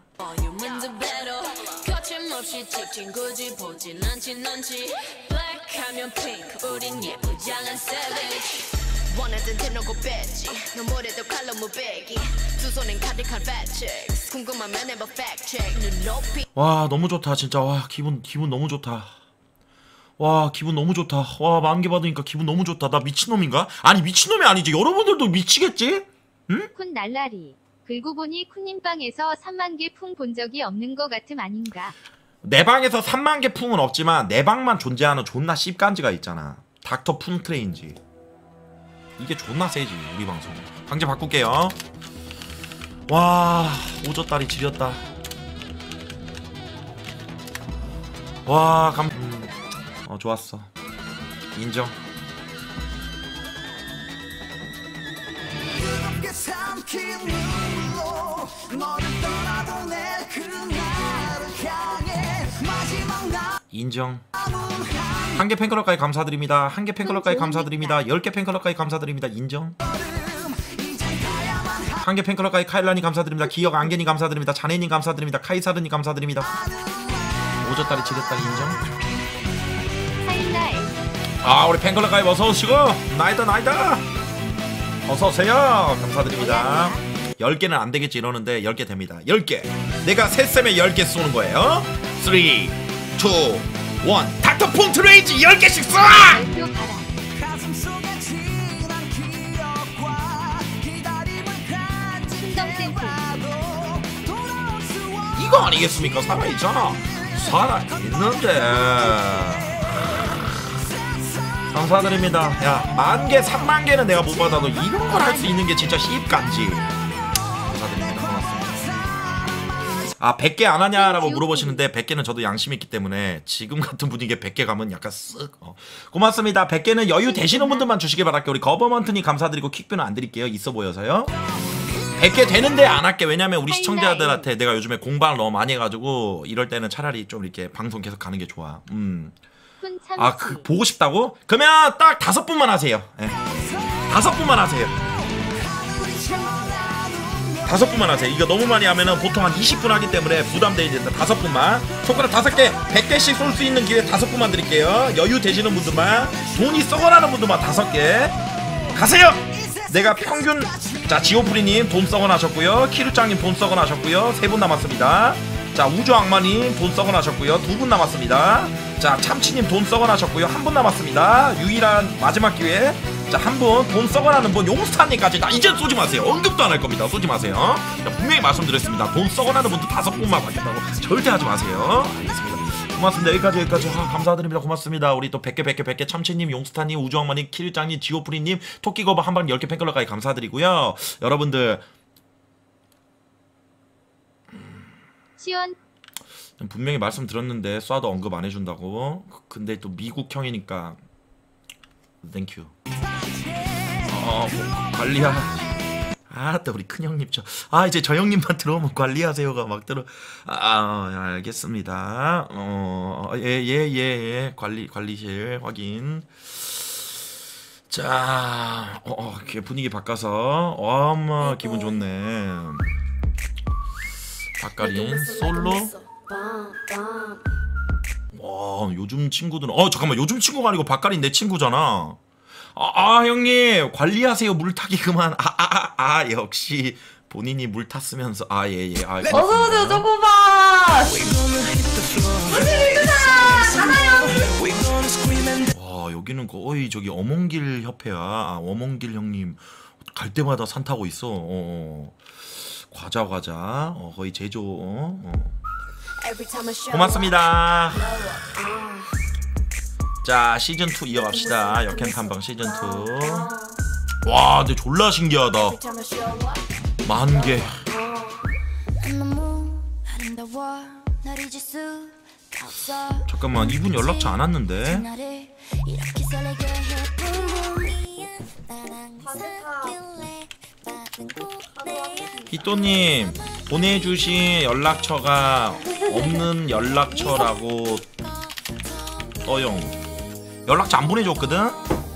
원하던 대놓고 뺐지 너무래도 칼로 무배기 두 손엔 가득한 팩트체크 궁금하면 해봐 팩트체크 눈높이. 와 너무 좋다 진짜. 와 기분 기분 너무 좋다. 와 기분 너무 좋다. 와 만개 받으니까 기분 너무 좋다. 나 미친놈인가? 아니 미친놈이 아니지. 여러분들도 미치겠지? 응? 쿤 날라리. 긁고 보니 쿤님 방에서 삼만 개 풍 본 적이 없는 거 같음 아닌가? 내 방에서 삼만 개 풍은 없지만 내 방만 존재하는 존나 씹간지가 있잖아. 닥터 푼트레인지. 이게 존나 세지 우리 방송. 방제 바꿀게요. 와 오졌다리 지렸다. 와 감... 음, 어 좋았어. 인정. 인정. 한 개 팬클럽까지 감사드립니다. 한 개 팬클럽까지 감사드립니다. 열 개 팬클럽까지 감사드립니다. 인정. 한 개 팬클럽까지 카일라님 감사드립니다. 기억 안개님 감사드립니다. 자네님 감사드립니다. 카이사르님 감사드립니다. 오졌다리 지렸다리 인정. 아 우리 팬클럽까지 어서오시고 나이다 나이다 어서오세요. 감사드립니다. 열 개는 안되겠지 이러는데 열 개 됩니다. 열 개 내가 셋셈에 열 개 쏘는 거예요. 삼, 이, 일 닥터 폰트레이지 열 개씩 쏴! 이거 아니겠습니까? 살아있잖아. 살아있는데 감사드립니다. 야 만개 삼만개는 내가 못 받아도 이런 걸 할 수 있는 게 진짜 시입간지. 감사드립니다. 고맙습니다. 아 백 개 안 하냐라고 물어보시는데 백 개는 저도 양심이 있기 때문에 지금 같은 분위기에 백 개 가면 약간 쓱 어. 고맙습니다. 백 개는 여유 되시는 분들만 주시길 바랄게요. 우리 거버먼트님 감사드리고 퀵뷰는 안 드릴게요. 있어 보여서요. 백 개 되는데 안 할게. 왜냐면 우리 시청자들한테 내가 요즘에 공방을 너무 많이 해가지고 이럴 때는 차라리 좀 이렇게 방송 계속 가는 게 좋아. 음. 아, 그 보고 싶다고? 그러면 딱 다섯 분만 하세요. 네. 다섯 분만 하세요. 다섯 분만 하세요. 이거 너무 많이 하면은 보통 한 이십 분 하기 때문에 부담되게 된다. 다섯 분만. 손가락 다섯 개, 백 개씩 쏠 수 있는 기회 다섯 분만 드릴게요. 여유 되시는 분들만, 돈이 썩어나는 분들만 다섯 개. 가세요. 내가 평균 자 지오프리님 돈 썩어나셨고요. 키루짱님 돈 썩어나셨고요. 세 분 남았습니다. 자 우주악마님 돈 썩어나셨고요. 두 분 남았습니다. 자 참치님 돈 썩어나셨고요. 한 분 남았습니다. 유일한 마지막 기회. 자 한 분 돈 썩어나는 분 용스타님까지. 나 이젠 쏘지 마세요. 언급도 안 할 겁니다. 쏘지 마세요. 자, 분명히 말씀드렸습니다. 돈 썩어나는 분들 다섯 분만 받겠다고 절대 하지 마세요. 알겠습니다. 고맙습니다. 여기까지 여기까지. 아, 감사드립니다. 고맙습니다. 우리 또 백 개 백 개 백 개 참치님, 용스타님, 우주악마님, 키르짱님, 지오프리님, 토끼거버 한방 열 개 팬클럽까지 감사드리고요. 여러분들 시원 분명히 말씀드렸는데 쏴도 언급 안 해준다고. 근데 또 미국형이니까 땡큐. 어, 뭐, 관리하. 아, 또 우리 큰형님 저. 아, 이제 저 형님만 들어오면 관리하세요가 막 들어. 아, 아 알겠습니다. 어, 예, 예, 예, 예. 관리 관리실 확인. 자, 어, 어 분위기 바꿔서. 어머, 기분 좋네. 박가린 솔로. 와 요즘 친구들은 어 잠깐만 요즘 친구가 아니고 박가린 내 친구잖아. 아, 아 형님 관리하세요. 물타기 그만. 아아아 아, 아, 아, 역시 본인이 물 탔으면서 아 예예 예. 아, 어서오세요 쪼꼬바. 와 여기는 거의 저기 어몽길 협회야. 아, 어몽길 형님 갈 때마다 산 타고 있어. 어. 과자 과자 어, 거의 제조 어, 어. 고맙습니다. 자 시즌 투 이어갑시다. 역행 탐방 시즌 투. 와 근데 졸라 신기하다. 만개. 잠깐만 이분 연락처 안 왔는데. 히또님 보내주신 연락처가 없는 연락처라고 떠용. 연락처 안 보내줬거든?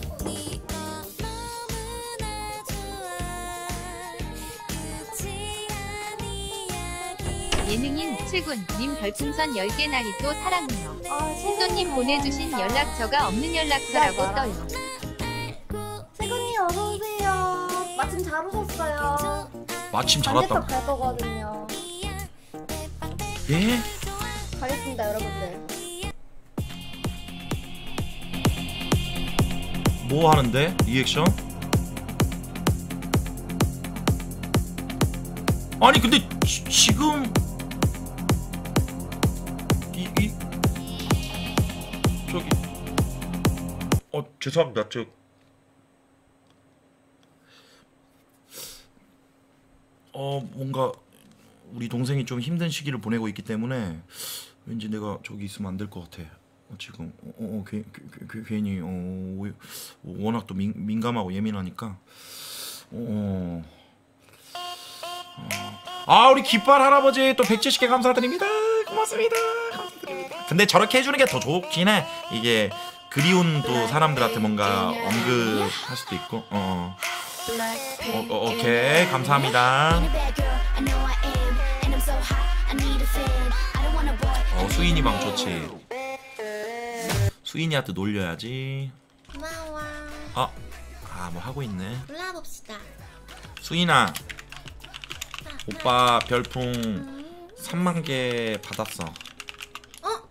예능인 최군 님 별풍선 열 개 나리또 사랑해요. 최군님 보내주신 연락처가 없는 연락처라고 떠요. 최군님 어서오세요. 마침 잘 오셨어요. 마침 잘 왔다. 갈 거거든요. 예? 가겠습니다 여러분들. 뭐 하는데? 리액션? 아니 근데 지, 지금 이, 이 저기 어 죄송합니다. 저 어 뭔가 우리 동생이 좀 힘든 시기를 보내고 있기 때문에 왠지 내가 저기 있으면 안 될 것 같아. 어, 지금 어, 어, 어 괜, 괜, 괜히 어, 워낙 또 민, 민감하고 예민하니까 어, 아 우리 깃발 할아버지 또 백칠십 개 감사드립니다. 고맙습니다. 감사드립니다. 근데 저렇게 해주는 게 더 좋긴 해. 이게 그리운 또 사람들한테 뭔가 언급할 수도 있고. 어. 어, 어 오케이 감사합니다. 어 수인이 방 좋지. 수인이한테 놀려야지. 고마워. 아, 아 뭐 하고 있네. 골라봅시다. 수인아, 오빠 별풍 삼만 개 받았어. 어?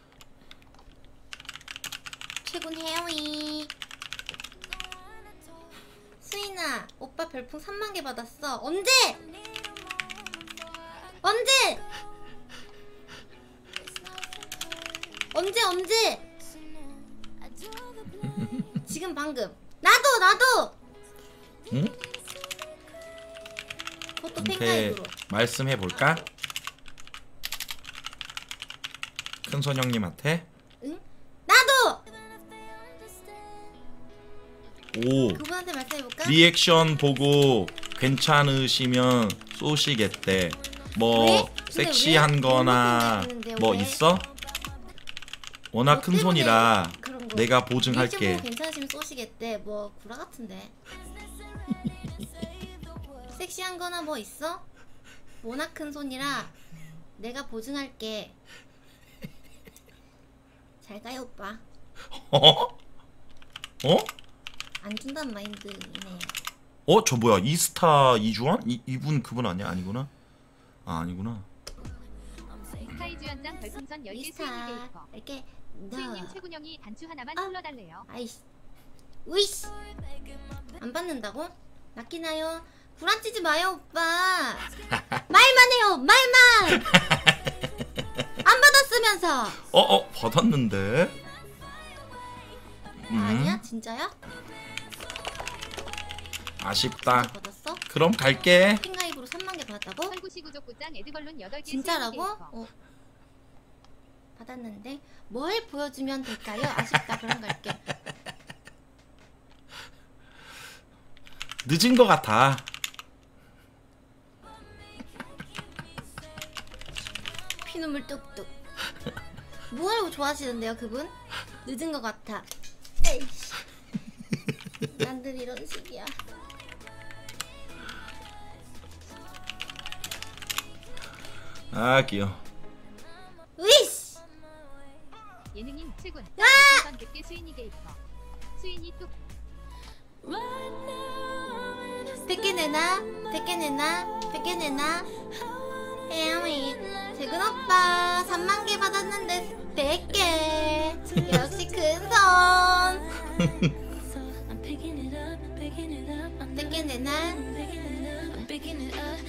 최군 해오이. 수인아, 오빠 별풍 삼만 개 받았어. 언제? 언제? 언제 언제? 지금 방금. 나도 나도. 응? 그것도 한테 팬가입으로. 말씀해 볼까? 큰손 형님한테. 응? 나도. 오. 그분한테 말씀해 볼까? 리액션 보고 괜찮으시면 쏘시겠대. 뭐 왜? 근데 섹시한 왜? 거나 왜 못생겼는데 뭐 왜? 있어? 워낙 큰 손이라 그런 거. 내가 리액션 보증할게. 보고 괜찮으시면 쏘시겠대. 뭐 구라 같은데. 섹시한 거나 뭐 있어? 워낙 큰 손이라 내가 보증할게. 잘 가요 오빠. 어? 어? 안 준다는 마인드이네요. 어? 저 뭐야? 이스타 이주환? 이, 이분 그분 아니야? 아니구나? 아 아니구나. 스카이즈 연장 별풍선 열 개 이스타 수인이 게이퍼. 이렇게 수인님 최군형이 단추 하나만 아. 풀러달래요. 아이씨. 우이씨. 안 받는다고? 낚이나요? 구라치지 마요 오빠. 말만 해요 말만. 안 받았으면서. 어? 어? 받았는데? 음, 아니야 진짜야? 아쉽다. 받았어? 그럼 갈게. 핑가입으로 삼만 개 받았다고? 설구시 구족구장 에드벌룬 여덟 개 진짜라고? 수인이 게이퍼. 어. 받았는데 뭘 보여주면 될까요? 아쉽다. 그럼 갈게. 늦은 거 같아. 피눈물 뚝뚝. 뭘 좋아하시는데요 그분? 늦은 것 같아. 에이씨. 난들 이런 식이야. 아 귀여워. 으이씨. 예능인 최군. 아! 별풍선 백 개 수인이 게이퍼. 수인이 뚝. 백 개 내나? 백 개 내나? 백 개 내나? 해영이 재근 오빠 삼만 개 받았는데 백 개. 역시 큰손. 백 개 내나? 백 개 내나? 백 개 내나? 백 개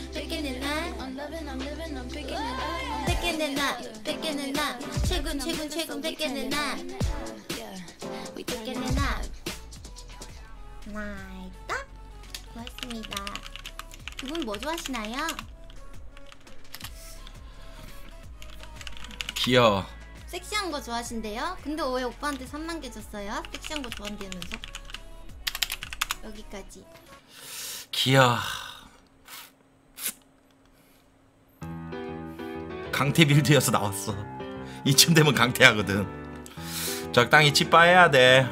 내나? 백 개 내나? 최근 최근 최근 백 개 내나? 백 개 내나? 나이다. 고맙습니다. 그분 뭐 좋아하시나요? 귀여워. 섹시한 거 좋아하신대요? 근데 왜 오빠한테 삼만 개 줬어요? 섹시한 거 좋아한다면서? 여기까지. 귀여워. 강태 빌드여서 나왔어. 이쯤 되면 강태하거든. 적당히 치빠해야 돼.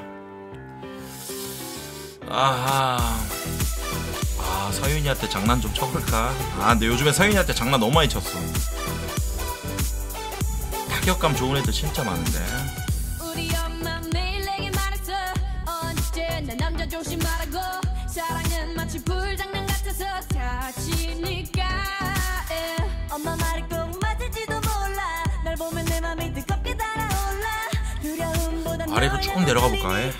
아하. 아 서윤이한테 장난 좀 쳐볼까? 아 근데 요즘에 서윤이한테 장난 너무 많이 쳤어. 타격감 좋은 애들 진짜 많은데. 우리 엄마 매일 내게 말했어. 언제나 남자 조심하라고. 사랑은 마치 불장난 같아서 사치니까. 엄마 말이 꼭 맞을지도 몰라. 날 보면 내 맘이 뜨겁게 달아올라. 두려움보다 아래로 쭉 내려가 볼까 해.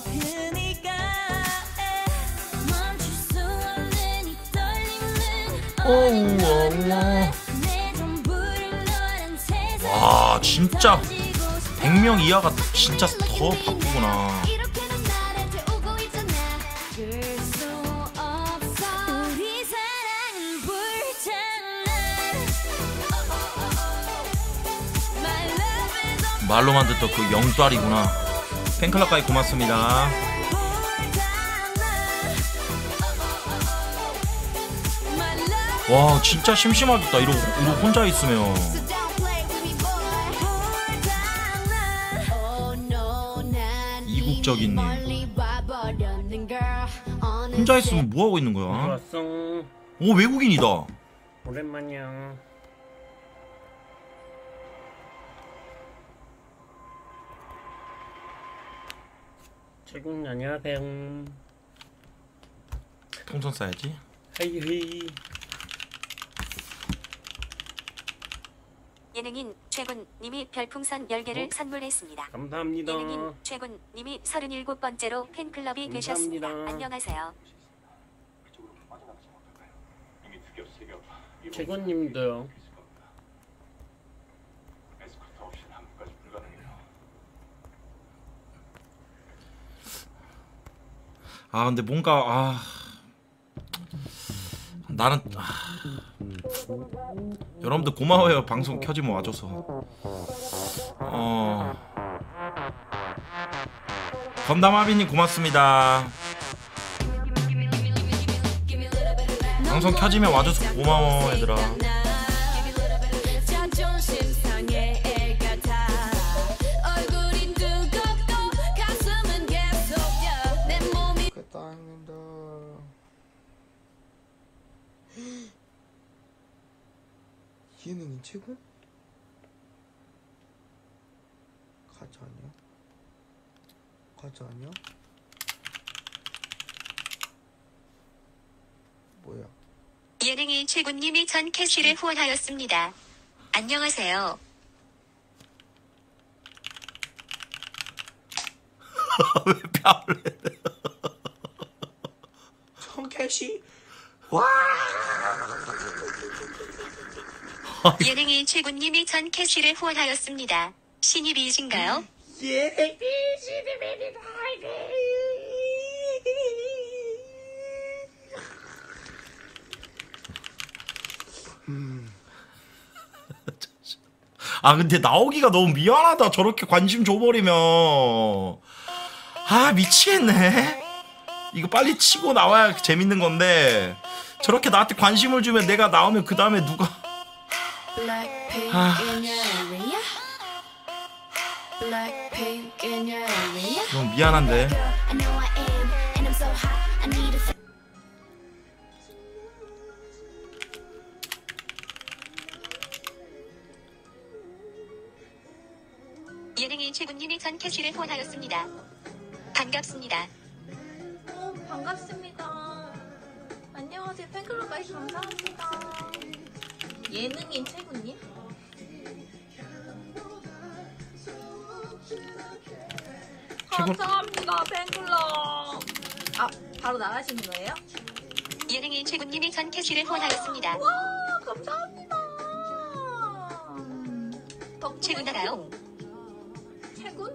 오우. 와 진짜 백 명 이하가 진짜 더 바쁘구나. 말로만 듣던 그 영ጧ리구나. 팬클럽까지 고맙습니다. 와 진짜 심심하겠다 이러고, 이러고 혼자 있으면. 이국적인 님 혼자 있으면 뭐하고 있는 거야? 왔어. 오 외국인이다. 오랜만이야. 최군 안녕하세요. 풍선 쏴야지. 헤이헤이. 예능인 최군님이 별풍선 열 개를 선물했습니다. 감사합니다. 예능인 최군님이 서른일곱 번째로 팬클럽이 감사합니다. 되셨습니다. 안녕하세요. 최군님도요. 아 근데 뭔가 아 나는 아, 여러분들 고마워요. 방송 켜지면 와줘서. 어 건담아비님 고맙습니다. 방송 켜지면 와줘서 고마워 얘들아. 예능인 최고? 가짜 아니야? 가짜 아니야? 뭐야? 예능인 최군님이 전 캐시를 후원하였습니다. 안녕하세요. 왜 뺨을 청캐시? 와! 예능인 최군님이 전 캐시를 후원하였습니다. 신입이신가요? 예, 신입입니다. 음. 아 근데 나오기가 너무 미안하다. 저렇게 관심 줘버리면 아 미치겠네. 이거 빨리 치고 나와야 재밌는 건데 저렇게 나한테 관심을 주면 내가 나오면 그 다음에 누가 아 너무 미안한데. 예능인 최군님이 전 캐시를 후원하였습니다. 반갑습니다. 어, 반갑습니다. 안녕하세요. 팬클럽 가입 감사합니다. 예능인 최군님? 최군 감사합니다. 팬클럽. 아, 바로 나가시는 거예요? 예능인 최군님이 전 캐시를 후원하였습니다. 와, 감사합니다. 덕분에 최군 알아요? 최군?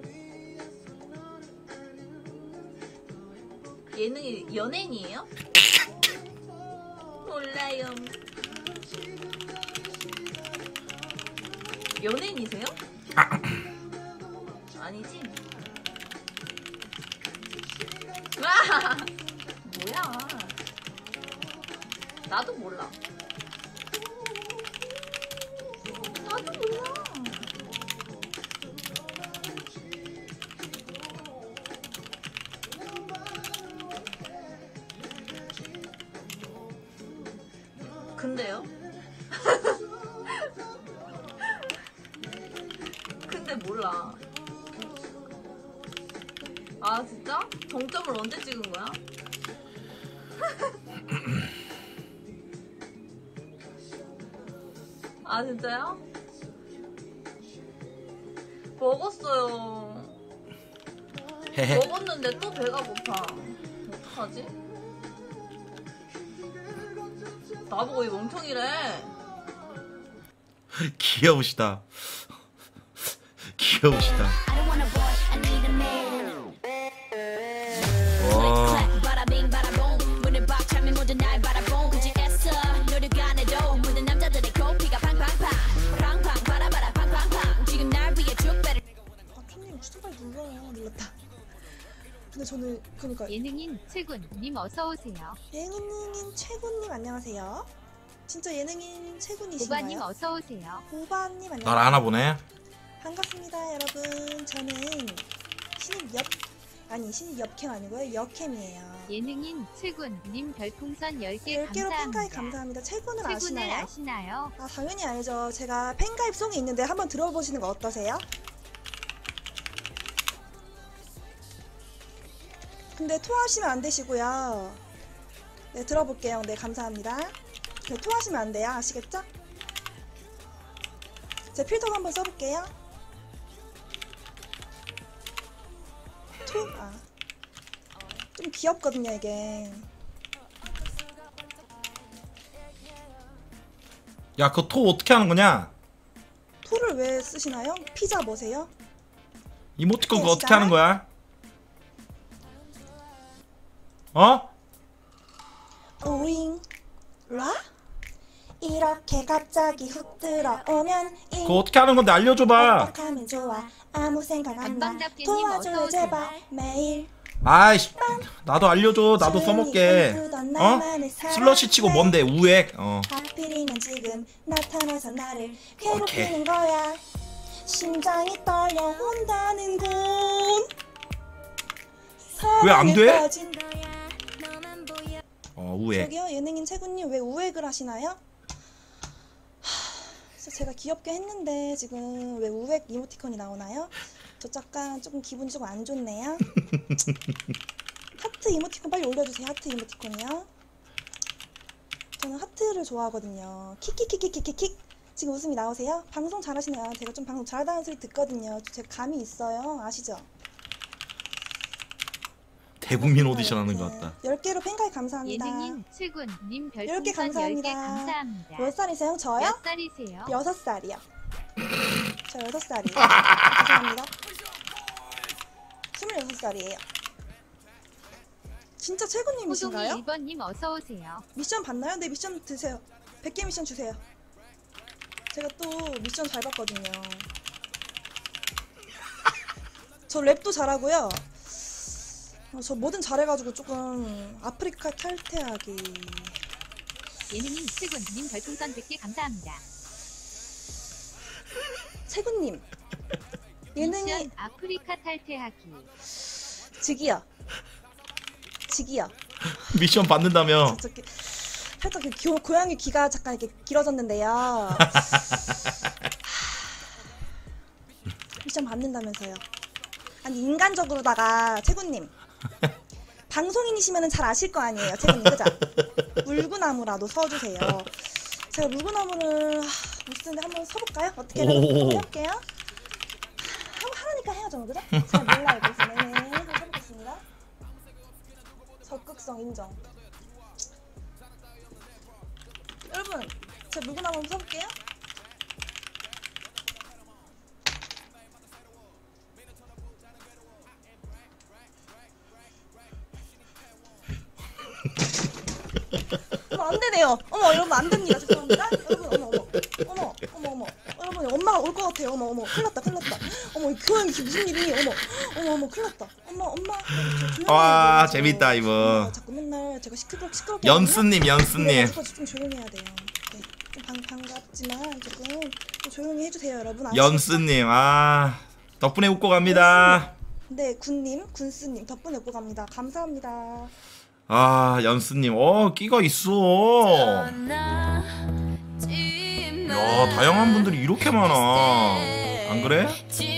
예능이 연예인이에요? 몰라요. 연예인이세요? 아니지? 와! 뭐야? 나도 몰라. 나도 몰라. 근데요? 근데 몰라. 아 진짜? 정점을 언제 찍은 거야? 아 진짜요? 먹었어요. 헤헤. 먹었는데 또 배가 고파. 어떡하지? 나보고 이 멍청이래. 귀여우시다. 귀여우시다. 와. 아초님 추천빨리 눌러요. 눌렀다. 근데 저는 그니까 예능인 최군님 어서 오세요. 예능인 최군님 안녕하세요. 진짜 예능인 보바님 최군이신가요? 어서 오세요. 보바님 안녕하세요. 날 아나 보네. 반갑습니다 여러분. 저는 신입 옆 아니 신입 옆캠 아니고요 역캠이에요. 예능인 최군님 별풍선 열 개 열 개로 팬가입 감사합니다. 감사합니다. 최군을 최군을 아시나요? 아시나요? 아 당연히 알죠. 제가 팬가입송이 있는데 한번 들어보시는 거 어떠세요? 근데 토하시면 안 되시고요. 네 들어볼게요. 네 감사합니다. 네 토하시면 안 돼요. 아시겠죠? 제 필터 한번 써볼게요. 토? 아. 좀 귀엽거든요 이게. 야, 그 토 어떻게 하는 거냐? 토를 왜 쓰시나요? 피자 뭐세요? 이모티콘 그거 네, 어떻게 하는 거야? 어? 오잉 라? 이렇게 갑자기 훅 들어오면 이 그거 어떻게 하는 건데 알려줘봐. 어떡하면 좋아 아무 생각 안나 건방잡게님 도와줘요 어서 오세요. 제발 매일 아이씨, 나도 알려줘. 나도 써먹게. 어? 슬러시 치고 뭔데? 우액. 어. 하필이면 지금 나타나서 나를 괴롭히는 거야. 심장이 떨려온다는군. 왜 안 돼? 사랑에 빠진 어, 우액. 저기요 예능인 채군님 왜 우액을 하시나요? 하, 그래서 제가 귀엽게 했는데 지금 왜 우액 이모티콘이 나오나요? 저 잠깐 조금 기분 조금 안 좋네요. 하트 이모티콘 빨리 올려주세요. 하트 이모티콘이요. 저는 하트를 좋아하거든요. 킥킥킥킥킥킥. 지금 웃음이 나오세요? 방송 잘하시네요. 제가 좀 방송 잘하다는 소리 듣거든요. 제가 감이 있어요. 아시죠? 대국민 오디션 하는 것 같다. 열 개로 팬가입 감사합니다. 예능인 최군님 열 개 별풍선 열 개 감사합니다. 감사합니다. 몇 살이세요? 저요? 몇 살이세요? 여섯 살이요. 저 여섯 살이에요. 죄송합니다. 스물여섯 살이에요. 진짜 호동이 최군님이신가요? 일 번님 어서 오세요. 미션 받나요? 네 미션 드세요. 백 개 미션 주세요. 제가 또 미션 잘 받거든요. 저 랩도 잘하고요. 어, 저 뭐든 잘해가지고 조금 아프리카 탈퇴하기. 예능인 최군님 별풍선 백 개 감사합니다. 최군님 예능이 미션 아프리카 탈퇴하기. 직이요. 직이요. 미션 받는다며. 저기 살짝 그 교, 고양이 귀가 잠깐 이렇게 길어졌는데요. 미션 받는다면서요. 아니 인간적으로다가 채군님 방송인이시면은 잘 아실 거 아니에요, 채군님 그죠? 물구나무라도 서주세요. 제가 물구나무를 하, 못 쓰는데 한번 서볼까요? 어떻게 오. 해볼게요. 한번 하라니까 해야죠, 그죠? 잘 몰라요, 그래서 네네 한번 해보겠습니다. 적극성 인정. 여러분, 제가 물구나무 한번 서볼게요. 어머 안 되네요. 어머 여러분 안 됩니다. 죄송합니다. 여러분 어머 어머 어머 어머 어머 여러분 엄마가 올 것 같아요. 어머 어머 큰일났다 큰일났다. 어머 이 교양 이게 무슨 일이니? 어머 어머 어머 큰일났다. 엄마 엄마. 와, 재밌다 이거. 자꾸 맨날 제가 시끄럽 시끄럽게. 연스님, 연스님. 좀 조용히 해야 돼요. 네. 좀 반, 반갑지만 조금 좀 조용히 해주세요, 여러분. 아시겠죠? 연스님, 아 덕분에 웃고 갑니다. 네, 군님, 군스님 덕분에 웃고 갑니다. 감사합니다. 아, 연스님, 어 끼가 있어. 야, 다양한 분들이 이렇게 많아. 안 그래?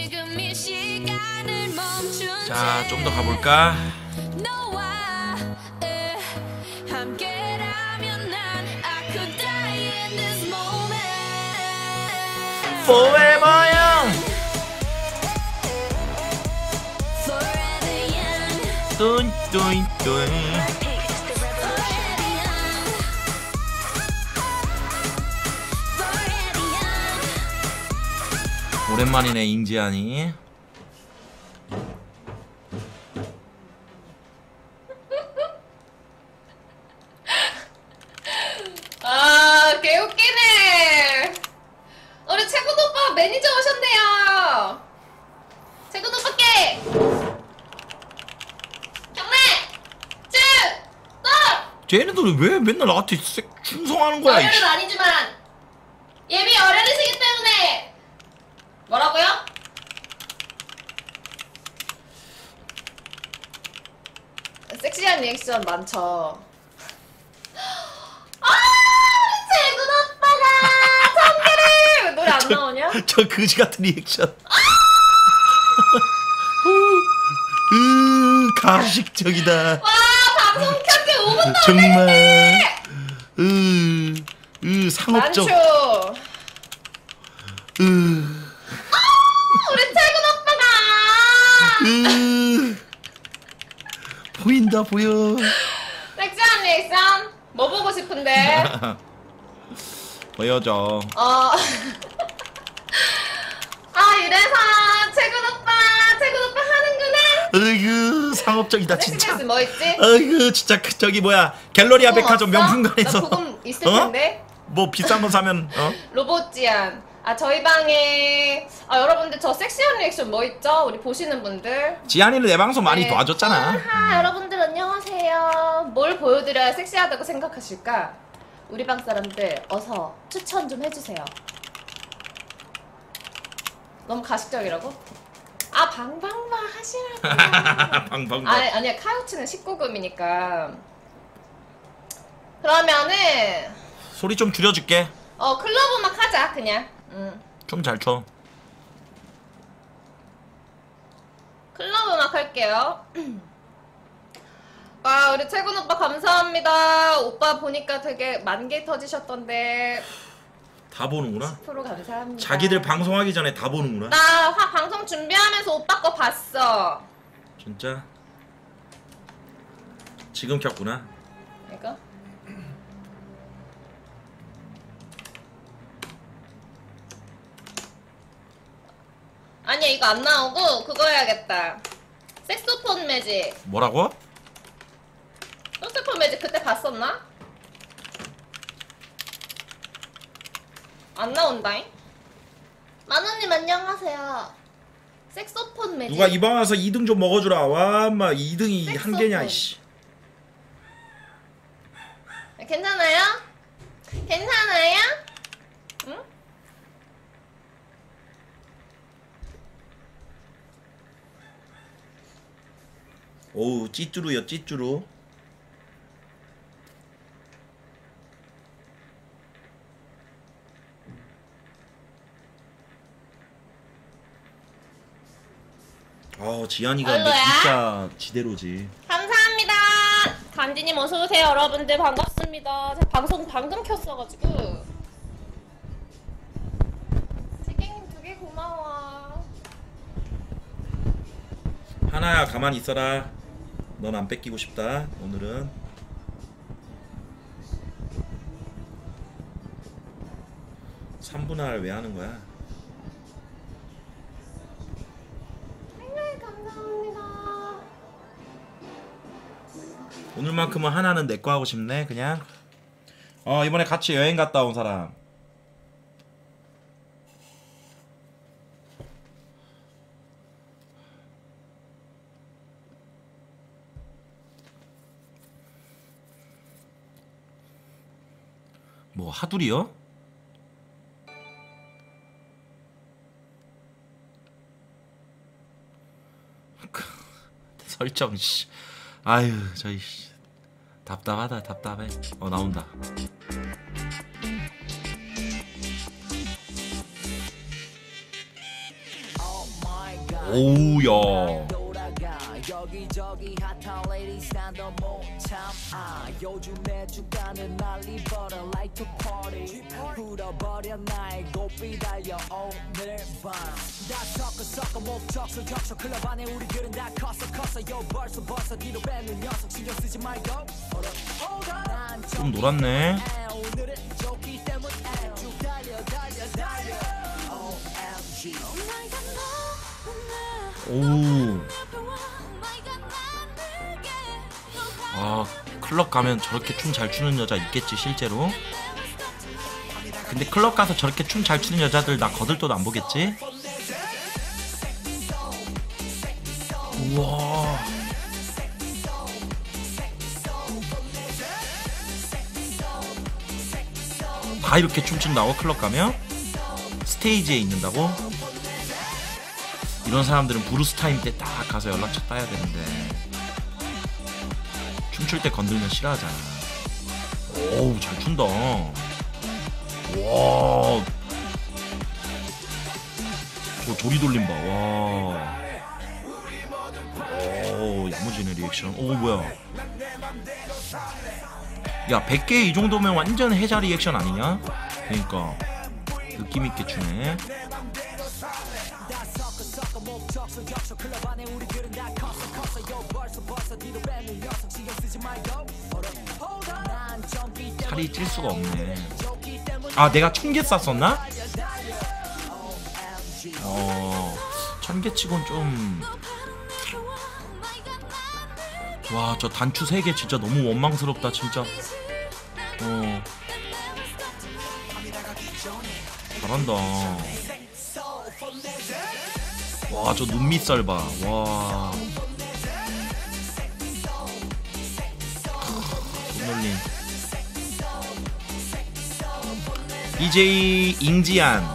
자, 좀 더 가볼까? Forever young. 뚠뚠뚠. 오랜만이네 임지한이. 아, 개웃기네. 우리 최군 오빠 매니저 오셨네요. 최군 오빠께 경례 쭉 또. 쟤네들은 왜 맨날 나한테 색- 충성하는 거야? 어른은 이씨. 아니지만 예비 어른이시기 때문에 뭐라고요? 섹시한 리액션 많죠. 아, 재군 오빠가 참기를 노래 안 나오냐? 저 그지 같은 리액션. 으, 가식적이다. 와, 방송 켠지 오 분 동안 정말. 으, 으, 상업적. 많죠. 으, 우리 재군 오빠가 으, 보인다 보여. 섹시한 리액션 뭐 보고 싶은데? 보여줘. 어. 아, 이래서 재군 오빠, 재군 오빠 하는구나. 으이그 상업적이다 진짜. 섹시댄스 뭐 있지? 어이구 진짜 그 저기 뭐야 갤러리아 부금 백화점 없어? 명품관에서 나 부금 있을 어? 텐데. 뭐 비싼 거 사면 어? 로봇지안. 아, 저희 방에 아, 여러분들 저 섹시한 리액션 뭐 있죠? 우리 보시는 분들. 지한이는 내 방송 많이 네. 도와줬잖아. 아, 여러분들 안녕하세요. 뭘 보여드려야 섹시하다고 생각하실까? 우리 방 사람들 어서 추천 좀 해주세요. 너무 가식적이라고? 아, 방방방 하시라고. 방방방. 아니, 아니야. 카요치는 십구 금이니까. 그러면은 소리 좀 줄여줄게. 어, 클럽 음악 하자 그냥. 응. 좀 잘 춰. 클럽 음악 할게요. 아, 우리 채군 오빠 감사합니다. 오빠 보니까 되게 만개 터지셨던데. 다 보는구나. 십 퍼센트 감사합니다. 자기들 방송하기 전에 다 보는구나. 나 화, 방송 준비하면서 오빠 거 봤어. 진짜. 지금 켰구나. 이거? 아니야, 이거 안 나오고 그거 해야겠다. 색소폰 매직. 뭐라고? 색소폰 매직 그때 봤었나? 안 나온다잉? 만원님 안녕하세요. 색소폰 매직. 누가 이방 와서 이 등 좀 먹어주라. 와, 인마 이 등이 한 개냐 이씨. 괜찮아요? 괜찮아요? 응? 오우 찌쭈루요 찌쭈루. 아 지한이가 근데 별로야? 진짜 지대로지. 감사합니다. 간지님 어서오세요. 여러분들 반갑습니다. 제가 방송 방금 켰어가지고. 지갱님 두 개 고마워. 하나야 가만히 있어라. 넌 안 뺏기고 싶다. 오늘은 삼 분할 왜 하는 거야? 네, 감사합니다. 오늘만큼은 하나는 내 거 하고 싶네. 그냥 어 이번에 같이 여행 갔다 온 사람. 뭐 하두리요? 설정 씨. 아유 저희 씨. 답답하다 답답해. 어 나온다. 오우야. 여기저기 핫한 ladies 난더 못 참아 요즘에 주가는 난리 벌어 like to party 풀어버려 나의 고삐 달려 오늘 밤다 섞어 섞어 목적 설적서 클럽 안에 우리들은 다 컸어 컸어 요 벌써 벌써 뒤로 빼는 녀석 신경 쓰지 말고 좀 놀았네. 오늘은 좋기 때문에 쭉 달려 달려 달려 옴지 오. 아 클럽 가면 저렇게 춤 잘 추는 여자 있겠지 실제로. 근데 클럽 가서 저렇게 춤 잘 추는 여자들 나 거들떠도 안 보겠지? 우와. 다 이렇게 춤춘다고? 클럽 가면? 스테이지에 있는다고? 이런 사람들은 브루스 타임 때 딱 가서 연락처 따야 되는데 춤출 때 건들면 싫어하잖아. 오우 잘 춘다. 와, 저 조리 돌림 봐. 와, 오 야무지네 리액션. 오 뭐야? 야 백 개 이 정도면 완전 해자 리액션 아니냐? 그러니까 느낌 있게 추네. 살이 찔 수가 없네. 아 내가 천 개 쌌었나? 어 천 개 치곤 좀. 와 저 단추 세 개 진짜 너무 원망스럽다 진짜. 어 잘한다. 와 저 눈밑살 봐. 와 손놀림. 비제이 잉지안.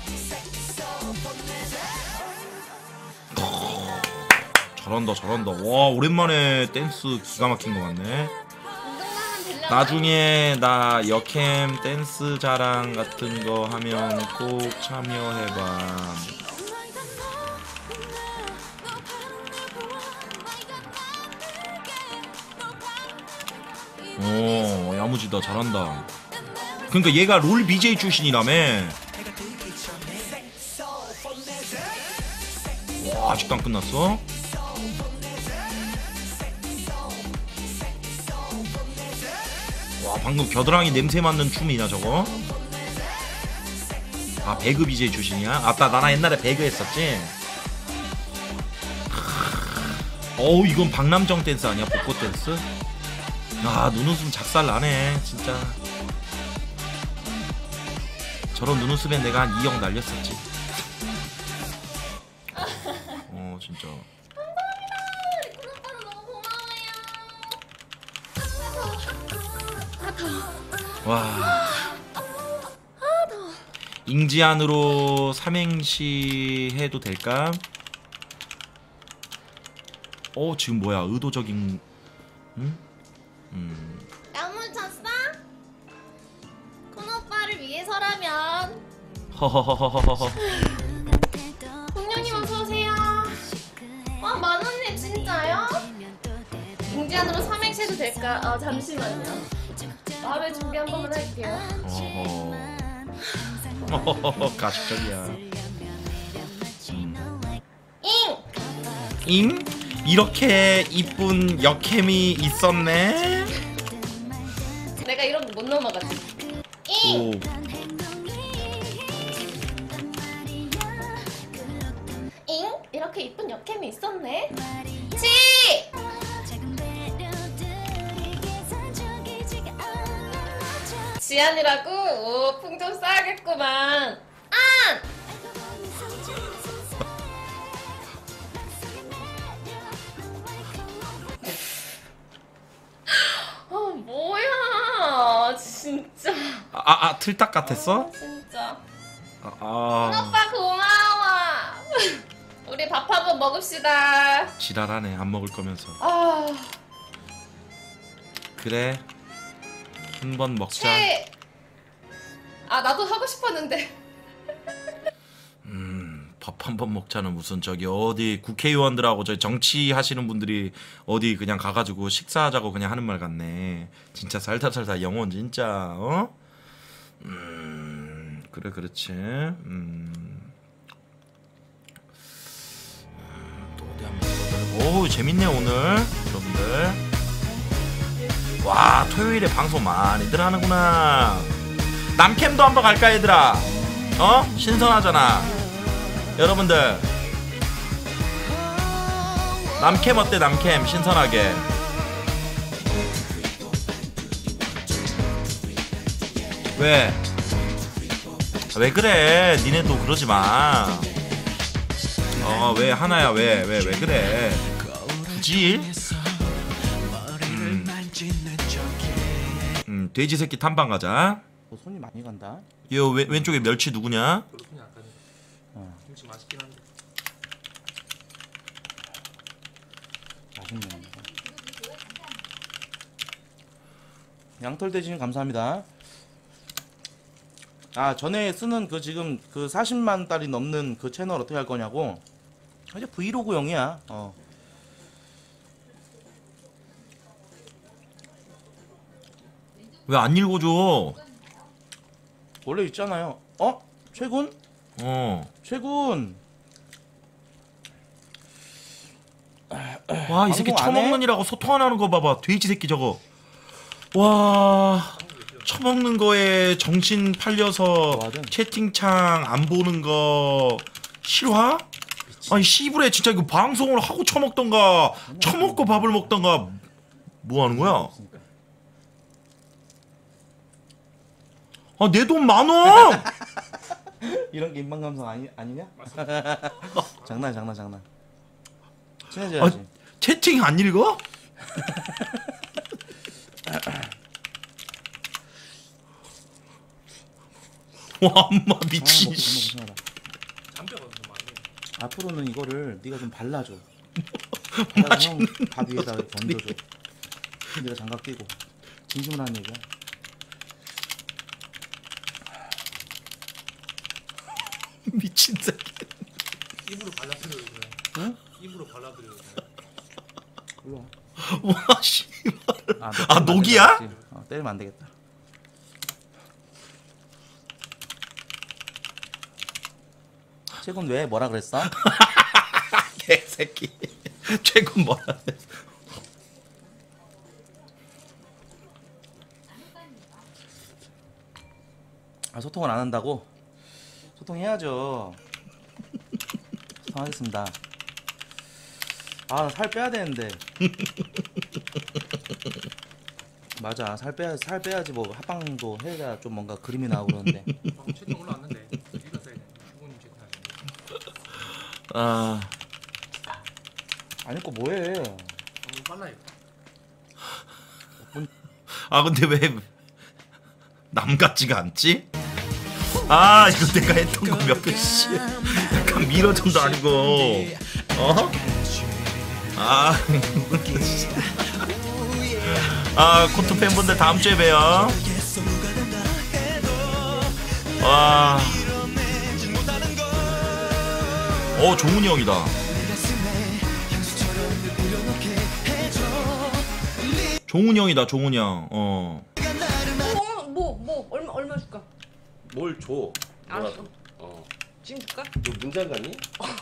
잘한다 잘한다. 와 오랜만에 댄스 기가 막힌 것 같네. 나중에 나 여캠 댄스 자랑 같은 거 하면 꼭 참여해봐. 오 야무지다 잘한다. 그러니까 얘가 롤 비제이 출신이라며. 와 아직도 안 끝났어? 와 방금 겨드랑이 냄새 맡는 춤이냐 저거? 아 배그 비제이 출신이야? 아따 나나 옛날에 배그 했었지? 어우 이건 박남정 댄스 아니야? 벚꽃 댄스? 아 눈웃음 작살나네 진짜. 저런 눈웃음에 내가 한 이억 날렸었지. 어 진짜. 와 잉지안으로 삼행시 해도 될까? 어 지금 뭐야 의도적인. 응? 음. 깜을 쳤어? 큰 오빠를 위해서라면. 허허허허허허. 공룡님 어서오세요. 와 만원님 진짜요? 잉지안으로 삼행시 해도 될까? 아 잠시만요. 마음의 준비 한 번만 할게요. 어허 가식적이야. 잉! 잉? 이렇게 이쁜 여캠이 있었네? 내가 이런 거 못 넘어가지. 잉! 오. 잉? 이렇게 이쁜 여캠이 있었네? 치! 지안이라고? 오, 풍 좀 쌓아야겠구만. 안! 아, 뭐야. 진짜. 아, 아 틀딱 같았어? 아, 진짜. 아, 아. 오빠 고마워. 우리 밥 한번 먹읍시다. 지랄하네 안 먹을 거면서. 아, 그래 한 번 먹자. 최. 아 나도 하고 싶었는데. 음, 밥 한 번 먹자는 무슨 저기 어디 국회의원들하고 저기 정치하시는 분들이 어디 그냥 가가지고 식사하자고 그냥 하는 말 같네. 진짜 살다 살다 영혼 진짜 어? 음 그래 그렇지. 음. 또 어디 한번 오 재밌네 오늘 여러분들. 와 토요일에 방송 많이들 하는구나. 남캠도 한번 갈까 얘들아? 어? 신선하잖아 여러분들. 남캠 어때 남캠 신선하게. 왜? 왜 그래 니네도 그러지마. 어 왜 하나야 왜 왜 왜 그래 굳이? 음, 음 돼지 새끼 탐방 가자. 어, 손이 많이 간다. 요 왼, 왼쪽에 멸치 누구냐? 그렇군요. 아까 어. 김치 맛있긴 한데. 맛있네. 양털대지님 감사합니다. 아 전에 쓰는 그 지금 그 사십만 달이 넘는 그 채널 어떻게 할 거냐고. 이제 브이로그용이야. 어. 왜 안 읽어줘? 원래 있잖아요. 어? 최군? 어. 최군. 와 이 새끼 처먹는이라고 소통 안 하는 거 봐봐. 돼지 새끼 저거. 와 처먹는 거에 정신 팔려서 채팅창 안 보는 거 실화? 아니 씨부레 진짜 이거 방송을 하고 처먹던가 처먹고 밥을 먹던가 뭐 하는 거야? 아 내 돈 많어! 이런 게 인방 감성 아니 아니냐? 장난 장난 장난. 친해져야지. 아, 채팅 안 읽어? 와 엄마 미친. 아, 앞으로는 이거를 네가 좀 발라줘. 형밥 위에다 던져줘. 네가 장갑 끼고. 진심으로 하는 얘기야. 미친 새끼. 입으로 발라드려요. 응? 입으로 발라드려요. 일로 와 씨발. 아, 아 녹이야? 어, 때리면 안 되겠다. 최군 왜 뭐라 그랬어? 개새끼. 최군 뭐라 그랬어? 아 소통을 안 한다고? 소통해야죠. 소통하겠습니다. 아 살 빼야 되는데. 맞아 살 빼야 살 빼야지 뭐 합방도 해야 좀 뭔가 그림이 나오고 그러는데. 방금 채팅 올라왔는데 읽었어야 돼. 부모님 채팅 하시는데. 아 안 읽고 뭐해? 너무 빨라요. 아 근데 왜 남 같지가 않지? 아 이거 내가 했던 거 몇 개씩 약간 미러전도 아니고 어? 아, 아 코트 팬분들 다음 주에 봬요. 와, 어 종훈이 형이다. 종훈이 형이다 종훈이 형. 어. 어, 뭐, 뭐, 얼마, 얼마 줄까? 뭘 줘? 알았어. 뭐라도. 어. 지금 줄까? 너 문장 갔니?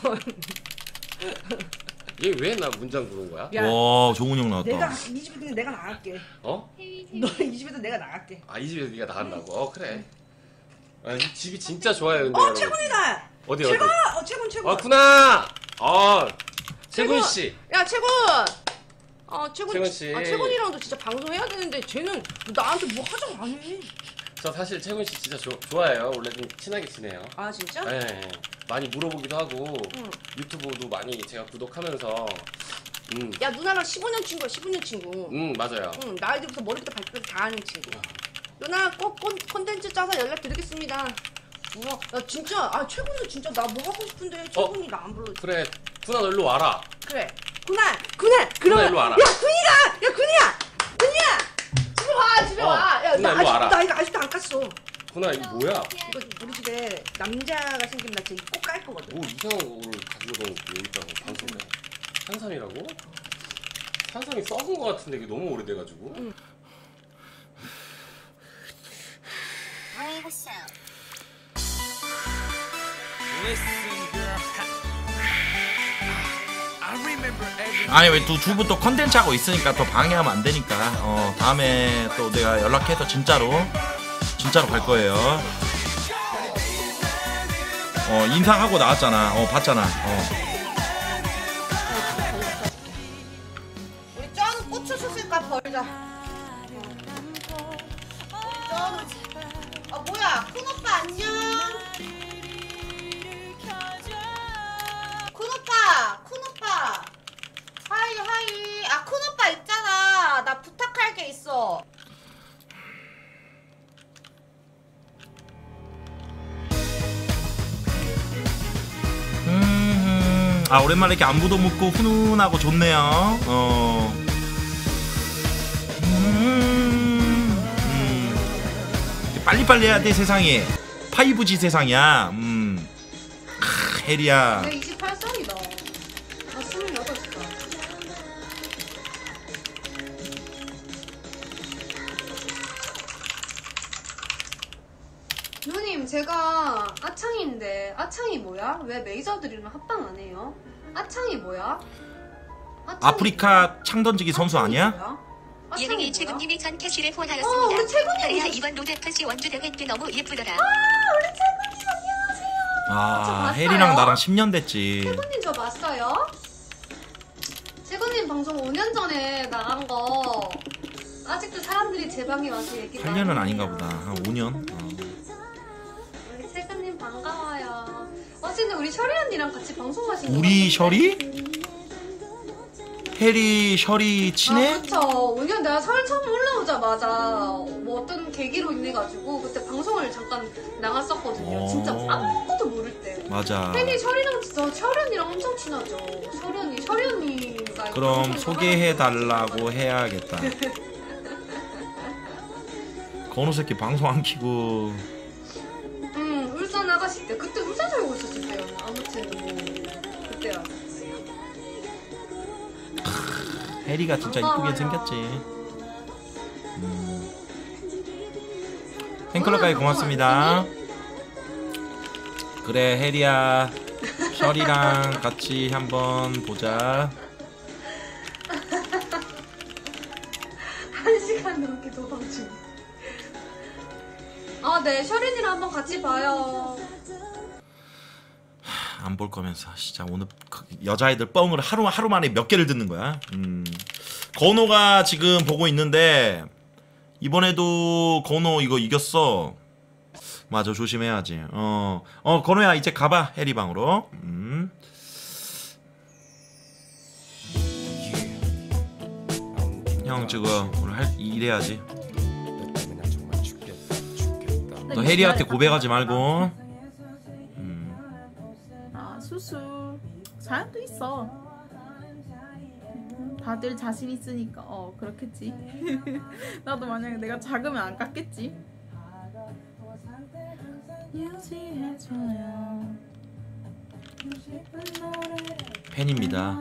얘 왜 나 문장 부른 거야? 야, 와 종훈이 형 나왔다. 내가 이 집에서 그냥 내가 나갈게. 어? 너 이 집에서 내가 나갈게. 아 이 집에서 네가 나간다고? 어 그래. 아, 이 집이 진짜 좋아요 근데. 어, 여러분. 최군이다. 어디 최군! 어디? 어, 최군, 최군. 왔구나. 어 최군 씨. 야, 최군. 어, 최군. 최군 씨. 아, 최군이랑도 진짜 방송해야 되는데 쟤는 나한테 뭐 하자고 안 해. 저 사실 최군 씨 진짜 조, 좋아해요. 원래 좀 친하게 지내요. 아, 진짜? 네. 많이 물어보기도 하고 응. 유튜브도 많이 제가 구독하면서. 음. 야, 누나랑 십오 년 친구야, 십오 년 친구. 음 맞아요. 응, 나이부터 머리부터 발끝까지 다 아는 친구. 누나 꼭 콘, 콘텐츠 짜서 연락드리겠습니다. 우와, 나 진짜, 아, 최군도 진짜 나 뭐 하고 싶은데 최군이 나 안 불러줘. 그래 군아 너 일로 와라. 그래. 군아, 군아, 그러면 일로 와라. 야, 군이가, 야, 군이야, 군이야, 집에 와, 집에 어, 와. 야, 군아, 나 일로 아직, 와라. 나 이거 아직도 안 깠어. 군아 이거 뭐야? 이거 우리 집에 남자가 생기면 나 진짜 꼭 깔 거거든. 뭐 이상한 거를 가지고 놓고 여기다가 방송을 해. 산삼이라고? 산삼이 썩은 거 같은데 이게 너무 오래돼가지고. 응. 아니 왜 또 두 분 또 컨텐츠 하고 있으니까 또 방해하면 안 되니까 어 다음에 또 내가 연락해서 진짜로 진짜로 갈 거예요. 어 인사하고 나왔잖아. 어 봤잖아. 어. 우리 짠 고추 수술값 벌자. 짠. 아 뭐야? 큰 오빠 안녕. 큰 오빠, 큰 오빠. 하이 하이. 아 큰 오빠 있잖아. 나 부탁할 게 있어. 아 오랜만에 이렇게 안부도 묻고 훈훈하고 좋네요. 어. 음, 음. 빨리빨리 해야 돼 세상에. 파이브지 세상이야. 음. 크, 혜리야. 내가 이십팔 살이다. 나 스물여덟 살. 누님, 제가 아창인데 아창이 뭐야? 왜 메이저들이랑 합방 안 해요? 아창이 뭐야? 아프리카 창 던지기 선수 아니야? 예능이 최군님이 전 캐시를 어, 후원하였습니다. 우리 최군님. 하리야 이번 로데프시 원주 대회 때 너무 예쁘더라. 아, 우리 최군님 안녕하세요. 아 봤어요? 혜리랑 나랑 십 년 됐지. 최군님 저 봤어요? 최군님 방송 오 년 전에 나간 거 아직도 사람들이 제 방에 와서 얘기 팔 년은 아닌가 보다. 한 오 년? 어. 우리 최군님 반가워요. 어쨌든 우리 셔리 언니랑 같이 방송하신 거 우리 셔리? 혜리, 셔리 친해? 아, 그쵸. 오 년 내가 서울 처음 올라오자마자 뭐 어떤 계기로 인해가지고 그때 방송을 잠깐 나갔었거든요. 어. 진짜 아무것도 모를 때. 맞아. 혜리, 셔리랑 진짜 셔리 언니랑 엄청 친하죠. 셔리 언니, 셔리 언니가 그럼 방송을 소개해달라고 해야겠다. 건우 새끼 방송 안 키고. 응, 울산 나가실 때 그때 울산 살고 있었을 때요. 아무튼 뭐 그때야. 혜리가 진짜 이쁘게 생겼지. 음. 팬클럽까지 고맙습니다. 그래 혜리야, 셔리랑 같이 한번 보자. 한 시간 넘게 도방 중. 아, 네, 셔린이랑 한번 같이 봐요. 안 볼 거면서 진짜 오늘 여자애들 뻥을 하루 하루 만에 몇 개를 듣는 거야. 음. 건호가 지금 보고 있는데 이번에도 건호 이거 이겼어. 맞아, 조심해야지. 어, 어 건호야 이제 가봐 해리 방으로. 음. 형 지금 오늘 할 일해야지. 너 해리한테 고백하지 말고. 아 수수 사연도 있어. 다들 자신 있으니까 어 그렇겠지. 나도 만약에 내가 작으면 안 깎겠지. 팬입니다.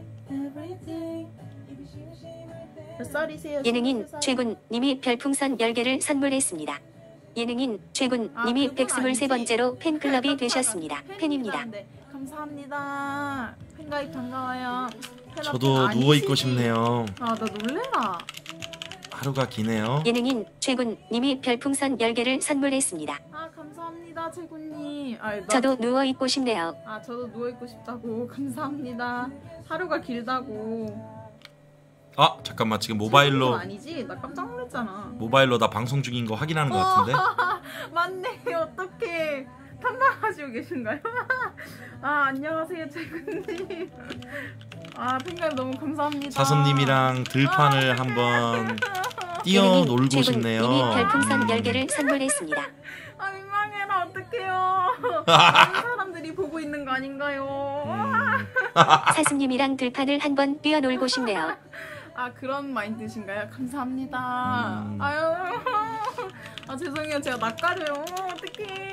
몇 살이세요? 예능인 최군님이 별풍선 열 개를 선물했습니다. 예능인 최군님이 백이십삼 번째로 팬클럽이 되셨습니다. 팬입니다. 감사합니다. 팬가입 반가워요. 저도 누워 있고 싶네요. 아 나 놀래라. 하루가 기네요. 예능인 최군님이 별풍선 열 개를 선물했습니다. 아 감사합니다 최군님. 아, 나... 저도 누워 있고 싶네요. 아 저도 누워 있고 싶다고. 감사합니다. 하루가 길다고. 아 잠깐만 지금 모바일로 아니지? 나 깜짝 놀랐잖아. 모바일로 나 방송 중인 거 확인하는 것 같은데. 맞네. 어떡해. 탐방하시고 계신가요? 아 안녕하세요 최군님. 아 팬가입 너무 감사합니다. 사선님이랑 들판을 아, 한번 뛰어놀고 싶네요. 이미 별풍선 열 개를 선물했습니다. 아 민망해라. 어떡해요. 많은 사람들이 보고 있는 거 아닌가요? 음. 사슴님이랑 들판을 한번 뛰어놀고 싶네요. 아 그런 마인드신가요? 감사합니다. 음. 아유 아 죄송해요. 제가 낯가려요. 어떡해.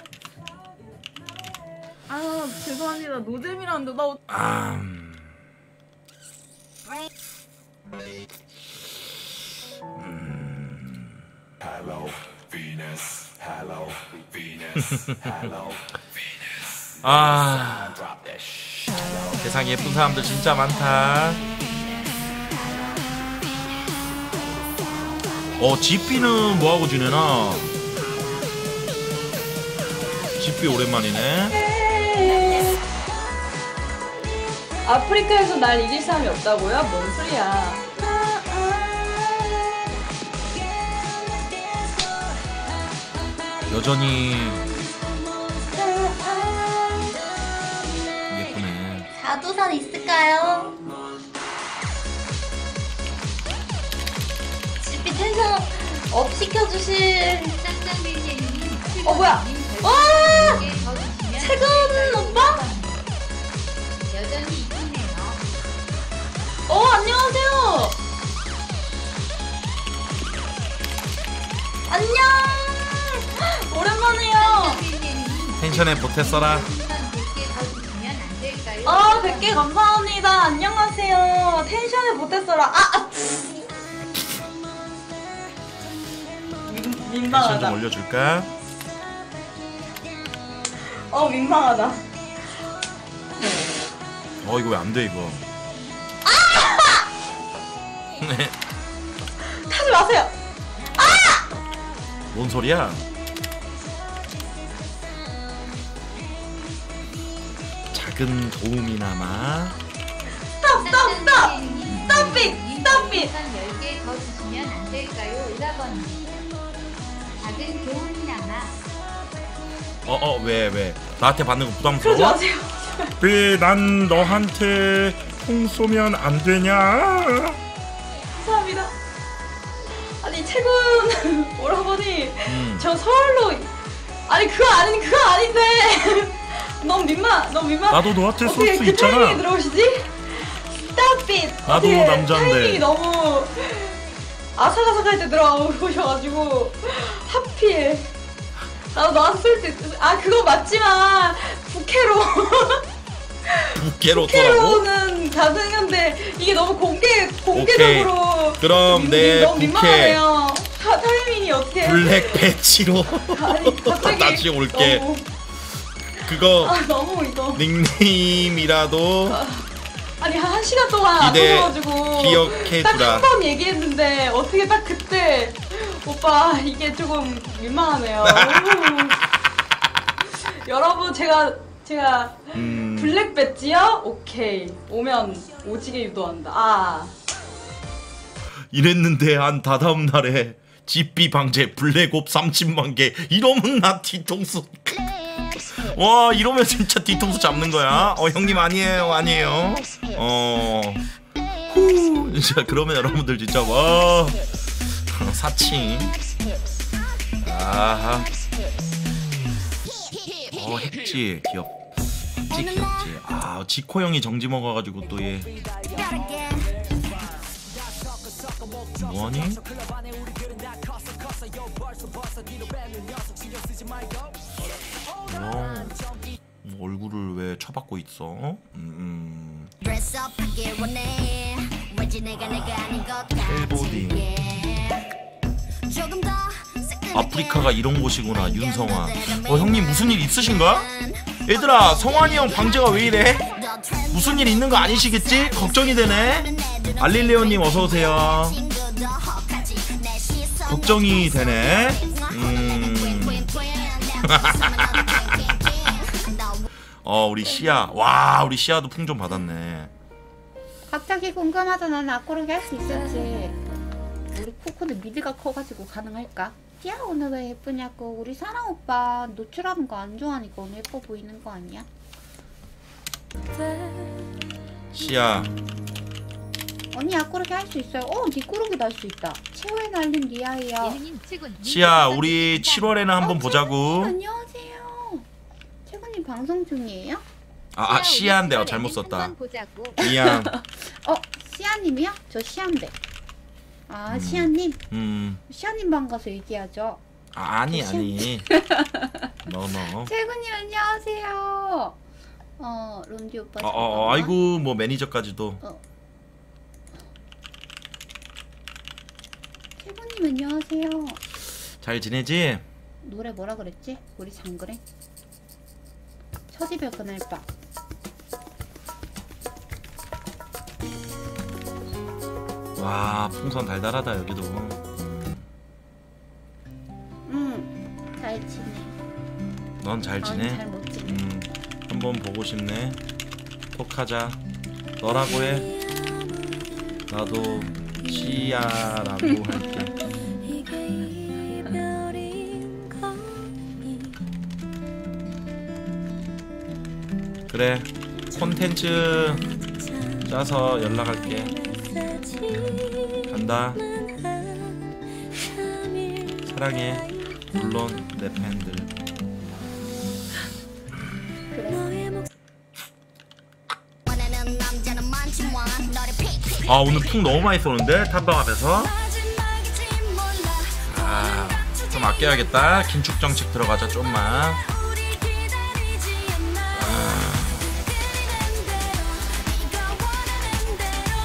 아 죄송합니다. 노잼이라는데 나 어... 아... 음... Hello Venus, hello Venus, hello Venus. 아 세상에 예쁜 사람들 진짜 많다. 어 지피는 뭐하고 지내나? 지피 오랜만이네. 아프리카에서 날 이길 사람이 없다고요? 뭔 소리야. 여전히 예쁘네. 자두산 있을까요? 집이 텐션 업 시켜주실. 어 뭐야? 와! 최근 오빠? 텐션에 보태 써라. 아, 백 개 감사합니다. 안녕하세요. 텐션에 못했어라. 아, 아. 민, 텐션 좀 민망하다. 올려줄까? 어, 민망하다. 어 이거 왜 안 돼 이거. 타지 마세요. 뭔 소리야? 작은 도움이나마. 스톱, 스톱, 스톱. 스톱 잇, 스톱 잇. 열 개 더 주시면 안 될까요? 일라버님. 작은 도움이나마. 어어 왜 왜? 나한테 받는 거 그러지 부담스러워? 마세요. 왜 난 너한테 통 쏘면 안 되냐? 감사합니다. 아니 최군 오라버니 음. 저 서울로 아니 그거 아닌 그거 아닌데 너무 민망 너무 민망. 나도 너한테 쏠 어떻게 수 그 있잖아. 타이밍이 들어오시지? Stop it. 나도 어떻게 남잔데. 타이밍이 너무 아삭아삭할 때 들어오셔가지고 하필 나도 너한테 쏠 수 있. 아 그거 맞지만 부캐로. 부캐로 떠라고? 부캐로는 가능한데 이게 너무 공개 공개적으로 그럼 민- 내 너무 부캐 민망하네요. 타, 타이밍이 어떻게? 블랙 배치로 아니 갑자기 다시 올게. 너무, 그거 아 너무 이거. 닉네임이라도 아니 한 시간 동안 안 기대- 오셔가지고 기억해두라. 딱 한 번 얘기했는데 어떻게 딱 그때 오빠 이게 조금 민망하네요. 여러분 제가 제가 음, 블랙 배지요? 오케이 오면 오지게 유도한다. 아 이랬는데 한 다다음 날에 지비 방제 블랙옵 삼십만 개 이러면 나 뒤통수. 와 이러면 진짜 뒤통수 잡는 거야. 어 형님 아니에요 아니에요. 어 후, 진짜 그러면 여러분들 진짜 와 사칭. 아하. 어 했지 귀엽. 했지 귀엽지. 아 지코 형이 정지 먹어가지고 또 얘. 뭐하니? 어, 뭐 얼굴을 왜 쳐박고 있어? 음, 헬보딩. 아프리카가 이런 곳이구나. 윤성아. 어 형님 무슨 일 있으신가? 얘들아 성환이 형 방제가 왜 이래? 무슨 일 있는 거 아니시겠지? 걱정이 되네. 알릴레오님 어서 오세요. 걱정이 되네. 음. 어 우리 시아. 와 우리 시아도 풍 좀 받았네. 갑자기 궁금하다. 난 앞구르기 할 수 있을지. 우리 코코는 미드가 커가지고 가능할까? 시아 오늘 왜 예쁘냐고. 우리 사랑 오빠 노출하는 거 안 좋아하니까 오늘 예뻐 보이는 거 아니야? 시아. 언니 앞구르기 할 수 있어요. 어, 뒷구르기 날 수 있다. 최후의 날림 리아이야. 시아 우리 칠월에는 한번 보자고. 안녕하세요. 최군님 방송 중이에요? 아, 아 시아인데 어, 잘못 썼다. 미안. 어, 시아님이요? 저 시아인데. 아, 시아님? 음. 시아님 방 가서 얘기하죠. 아, 아니 아니. 너 너. 최군님 안녕하세요. 어, 론디 오빠. 어, 어, 어 아이고 뭐 매니저까지도. 어. 최군님 안녕하세요. 잘 지내지? 노래 뭐라 그랬지? 우리 장그래? 첫 이별 그날 밤. 와 풍선 달달하다 여기도. 응, 잘 지내. 넌 잘 지내? 난 잘 못 지내. 음, 한번 보고 싶네. 톡하자. 너라고 해. 나도 시야라고 할게. 그래. 콘텐츠 짜서 연락할게. 간다. 사랑해. 물론 내 팬들. 아 오늘 풍 너무 많이 쏘는데 탑방 앞에서. 아 좀 아껴야겠다. 긴축 정책 들어가자 좀만.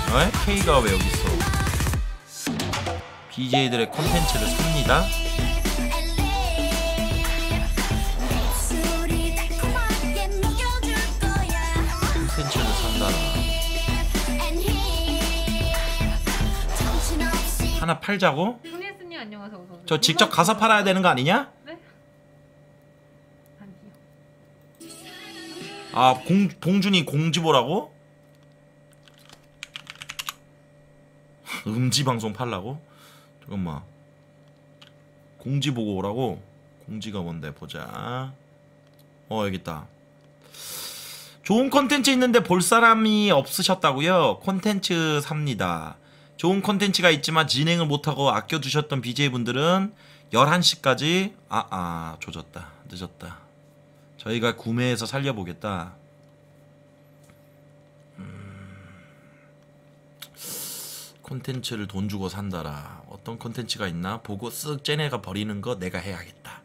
에? K가 왜 여기 있어? 비제이들의 콘텐츠를 삽니다. 콘텐츠를 산다. 하나 팔자고? 손예스님 안녕하세요. 어서 오세요. 저 직접 가서 팔아야 되는 거 아니냐? 네? 아, 공, 봉준이 공지보라고? 음지방송 팔라고? 잠깐만. 공지 보고 오라고? 공지가 뭔데 보자. 어, 여기 있다. 좋은 콘텐츠 있는데 볼 사람이 없으셨다고요? 콘텐츠 삽니다. 좋은 콘텐츠가 있지만 진행을 못하고 아껴두셨던 비제이분들은 열한 시까지 아, 아, 조졌다. 늦었다. 저희가 구매해서 살려보겠다. 음... 콘텐츠를 돈 주고 산다라. 어떤 콘텐츠가 있나? 보고 쓱 쟤네가 버리는 거 내가 해야겠다.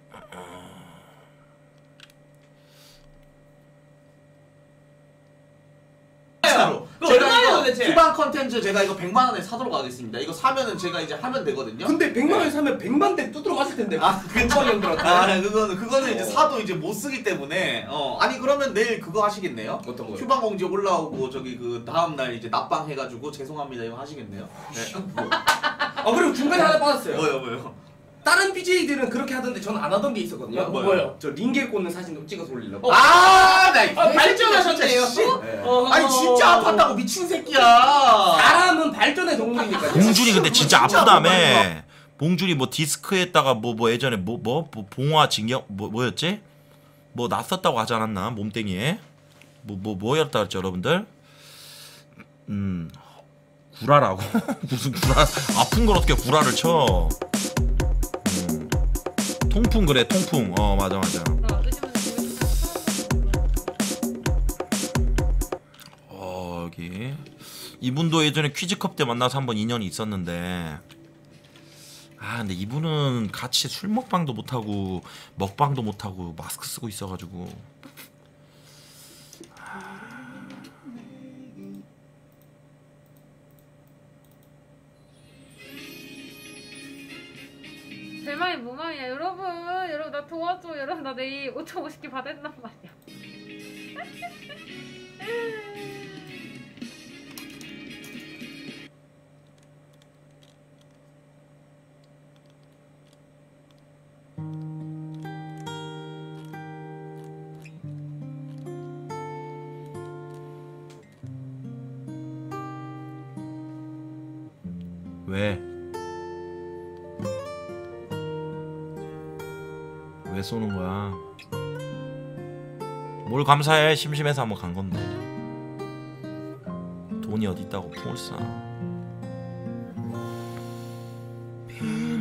제가 이거 후반 컨텐츠 제가 이거 백만 원에 사도록 하겠습니다. 이거 사면은 제가 이제 하면 되거든요. 근데 백만 원에 사면 백만 대 뚜드러 맞을 텐데. 아, 그쵸 형들한테. 아, 그거는 그거는 이제 사도 이제 못 쓰기 때문에. 어, 아니 그러면 내일 그거 하시겠네요? 어떤 거요? 휴방 공지 올라오고 저기 그 다음 날 이제 납방 해가지고 죄송합니다 이거 하시겠네요? 네. 아 그리고 중간에 하나 빠졌어요. 뭐요, 뭐요? 다른 비제이들은 그렇게 하던데 저는 안 하던 게 있었거든요. 뭐, 뭐요? 저 링겔 꽂는 사진 찍어서 올리려고. 아, 나 아, 발전하셨네요. 네. 아니 진짜 아팠다고 미친 새끼야. 사람은 발전의 동물이니까. 봉준이 근데 진짜 아프다며. 봉준이 뭐 디스크에다가 뭐 뭐 예전에 뭐 뭐 뭐 봉화 징역 뭐 뭐였지? 뭐 났었다고 하지 않았나? 몸땡이에 뭐 뭐 뭐였다 그랬죠 여러분들? 음 구라라고? 무슨 구라? 아픈 걸 어떻게 구라를 쳐? 음. 통풍 그래 통풍. 어 맞아 맞아. 어 여기 이분도 예전에 퀴즈컵 때 만나서 한번 인연이 있었는데. 아 근데 이분은 같이 술 먹방도 못하고 먹방도 못하고 마스크 쓰고 있어가지고 제 말이 뭐 말이야 여러분. 여러분 나 도와줘. 여러분 나 내일 오천오십 개 받았단 말이야. 왜? 왜 쏘는 거야? 뭘 감사해? 심심해서 한번 간 건데. 돈이 어디 있다고 풍을 쏴. 비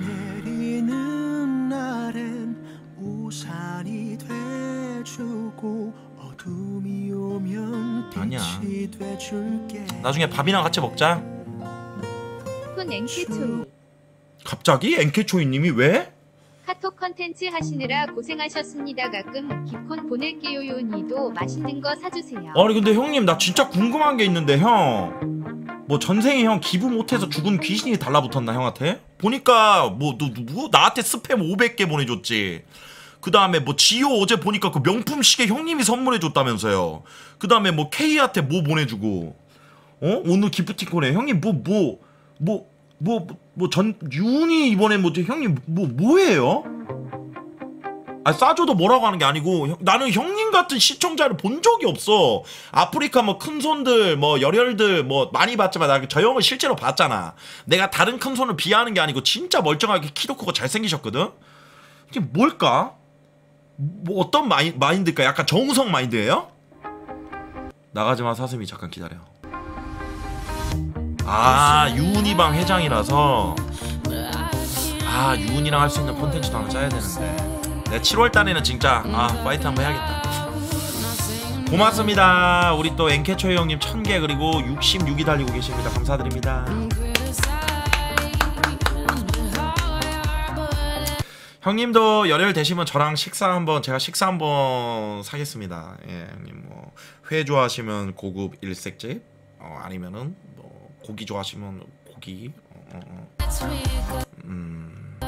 내리는 날엔 우산이 돼주고 어둠이 오면 아니야. 빛이 돼줄게. 나중에 밥이랑 같이 먹자. 폰 엔케초이 갑자기? 엔케초이님이 왜? 카톡 컨텐츠 하시느라 고생하셨습니다. 가끔 기콘 보낼게요. 요니도 맛있는 거 사주세요. 아니 근데 형님 나 진짜 궁금한 게 있는데 형 뭐 전생에 형 기부 못해서 죽은 귀신이 달라붙었나 형한테? 보니까 뭐 너 누구? 나한테 스팸 오백 개 보내줬지. 그 다음에 뭐 지효 어제 보니까 그 명품 시계 형님이 선물해줬다면서요. 그 다음에 뭐 K한테 뭐 보내주고 어? 오늘 기프티콘에 형님 뭐 뭐 뭐 뭐 뭐 전 윤이 이번에 뭐 형님 뭐 뭐예요? 아 싸줘도 뭐라고 하는 게 아니고 형, 나는 형님 같은 시청자를 본 적이 없어. 아프리카 뭐 큰손들 뭐 열혈들 뭐 많이 봤지만 나 저 형을 실제로 봤잖아. 내가 다른 큰손을 비하하는 게 아니고 진짜 멀쩡하게 키도 크고 잘생기셨거든. 이게 뭘까? 뭐 어떤 마이, 마인드일까? 약간 정우성 마인드예요? 나가지마 사슴이 잠깐 기다려. 아 유은이방 회장이라서 아 유은이랑 할 수 있는 콘텐츠도 하나 짜야 되는데 내가 칠월 달에는 진짜 아 파이트 한번 해야겠다. 고맙습니다. 우리 또 엔케초이 형님 천 개 그리고 육십육이 달리고 계십니다. 감사드립니다. 형님도 열혈 되시면 저랑 식사 한번 제가 식사 한번 사겠습니다. 예 형님 뭐 회 좋아하시면 고급 일색집 어, 아니면은 뭐 고기 좋아하시면 고기. 어, 어. 음.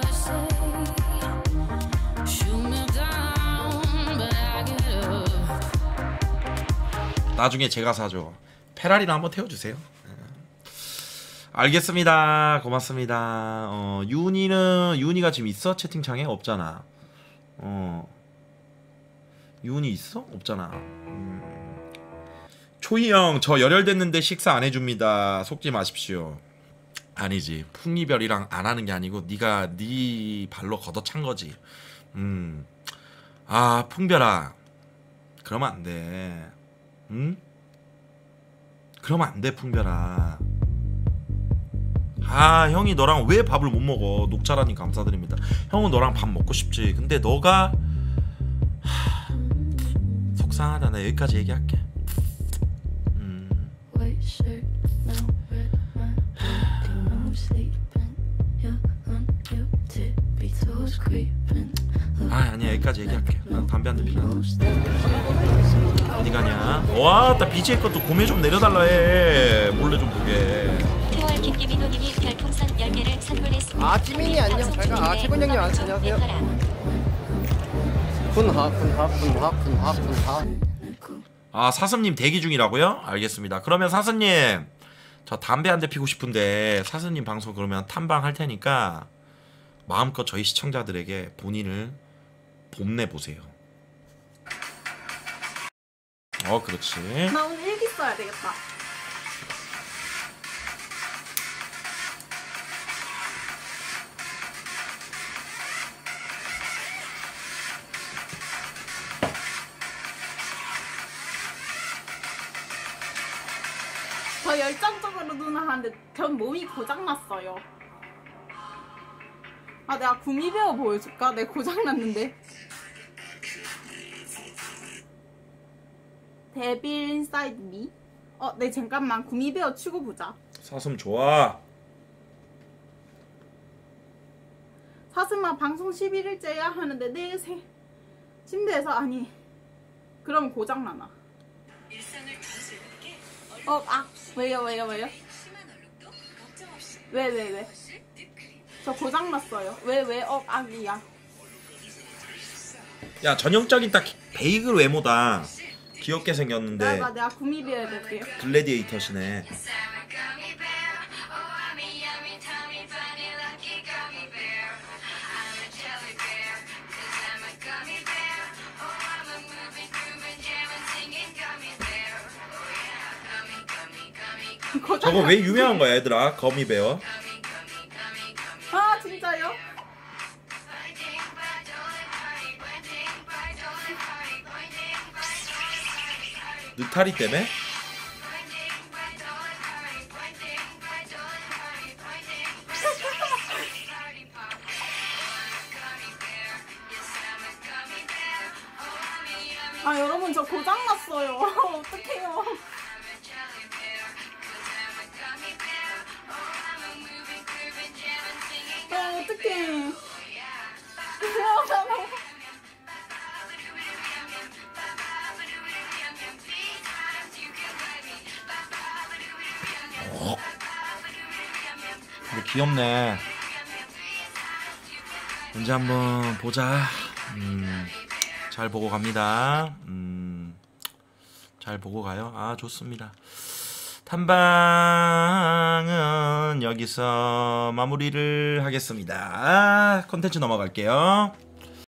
나중에 제가 사줘. 페라리나 한번 태워주세요. 알겠습니다. 고맙습니다. 어, 윤이는 윤이가 지금 있어? 채팅창에 없잖아. 어, 윤이 있어? 없잖아. 음. 초이 형, 저 열혈됐는데 식사 안 해줍니다. 속지 마십시오. 아니지. 풍이별이랑 안 하는 게 아니고 네가 네 발로 걷어찬 거지. 음. 아, 풍별아. 그러면 안 돼. 응? 그러면 안 돼, 풍별아. 아, 형이 너랑 왜 밥을 못 먹어? 녹차라니 감사드립니다. 형은 너랑 밥 먹고 싶지. 근데 너가 하... 속상하다. 나 여기까지 얘기할게. 음. 아, 아니야. 여기까지 얘기할게. 난 담배 한 대 피려. 어디 가냐? 와, 나 비지의 것도 고메 좀 내려달라 해. 몰래 좀 보게. 김기민호님이 별풍선 열 개를 선물했습니다. 아, 찌민이 안녕. 잘가. 아, 최군 형님 안녕하세요. 군하 군하 군하 군하 군하. 아, 사슴님 대기 중이라고요? 알겠습니다. 그러면 사슴님, 저 담배 한 대 피고 싶은데 사슴님 방송 그러면 탐방 할 테니까 마음껏 저희 시청자들에게 본인을 뽐내 보세요. 어, 그렇지. 나 오늘 일기 써야 되겠다. 저 열정적으로 누나 하는데 전 몸이 고장났어요. 아, 내가 구미배어 보여줄까? 내가 고장났는데. 데빌 인사이드 미? 어, 네, 잠깐만. 구미배어 치고 보자. 사슴 좋아. 사슴아, 방송 십일 일째야 하는데 내 세... 침대에서 아니. 그럼 고장나나. 어, 아, 왜요, 왜요, 왜요? 왜, 왜, 왜? 저 고장났어요. 왜, 왜, 어, 악이야. 야, 전형적인 딱 베이글 외모다. 귀엽게 생겼는데 내가, 내가 구미배어 해볼게요. 글래디에이터시네. 저거 왜 유명한 거야, 얘들아? 거미베어. 아, 진짜요? 느타리 때문에? 아, 여러분, 저 고장났어요. 어떡해요. 아, 어떡해. 어. 근데 귀엽네. 언제 한번 보자. 음, 잘 보고 갑니다. 음, 잘 보고 가요. 아, 좋습니다. 탐방은 여기서 마무리를 하겠습니다. 아, 콘텐츠 넘어갈게요.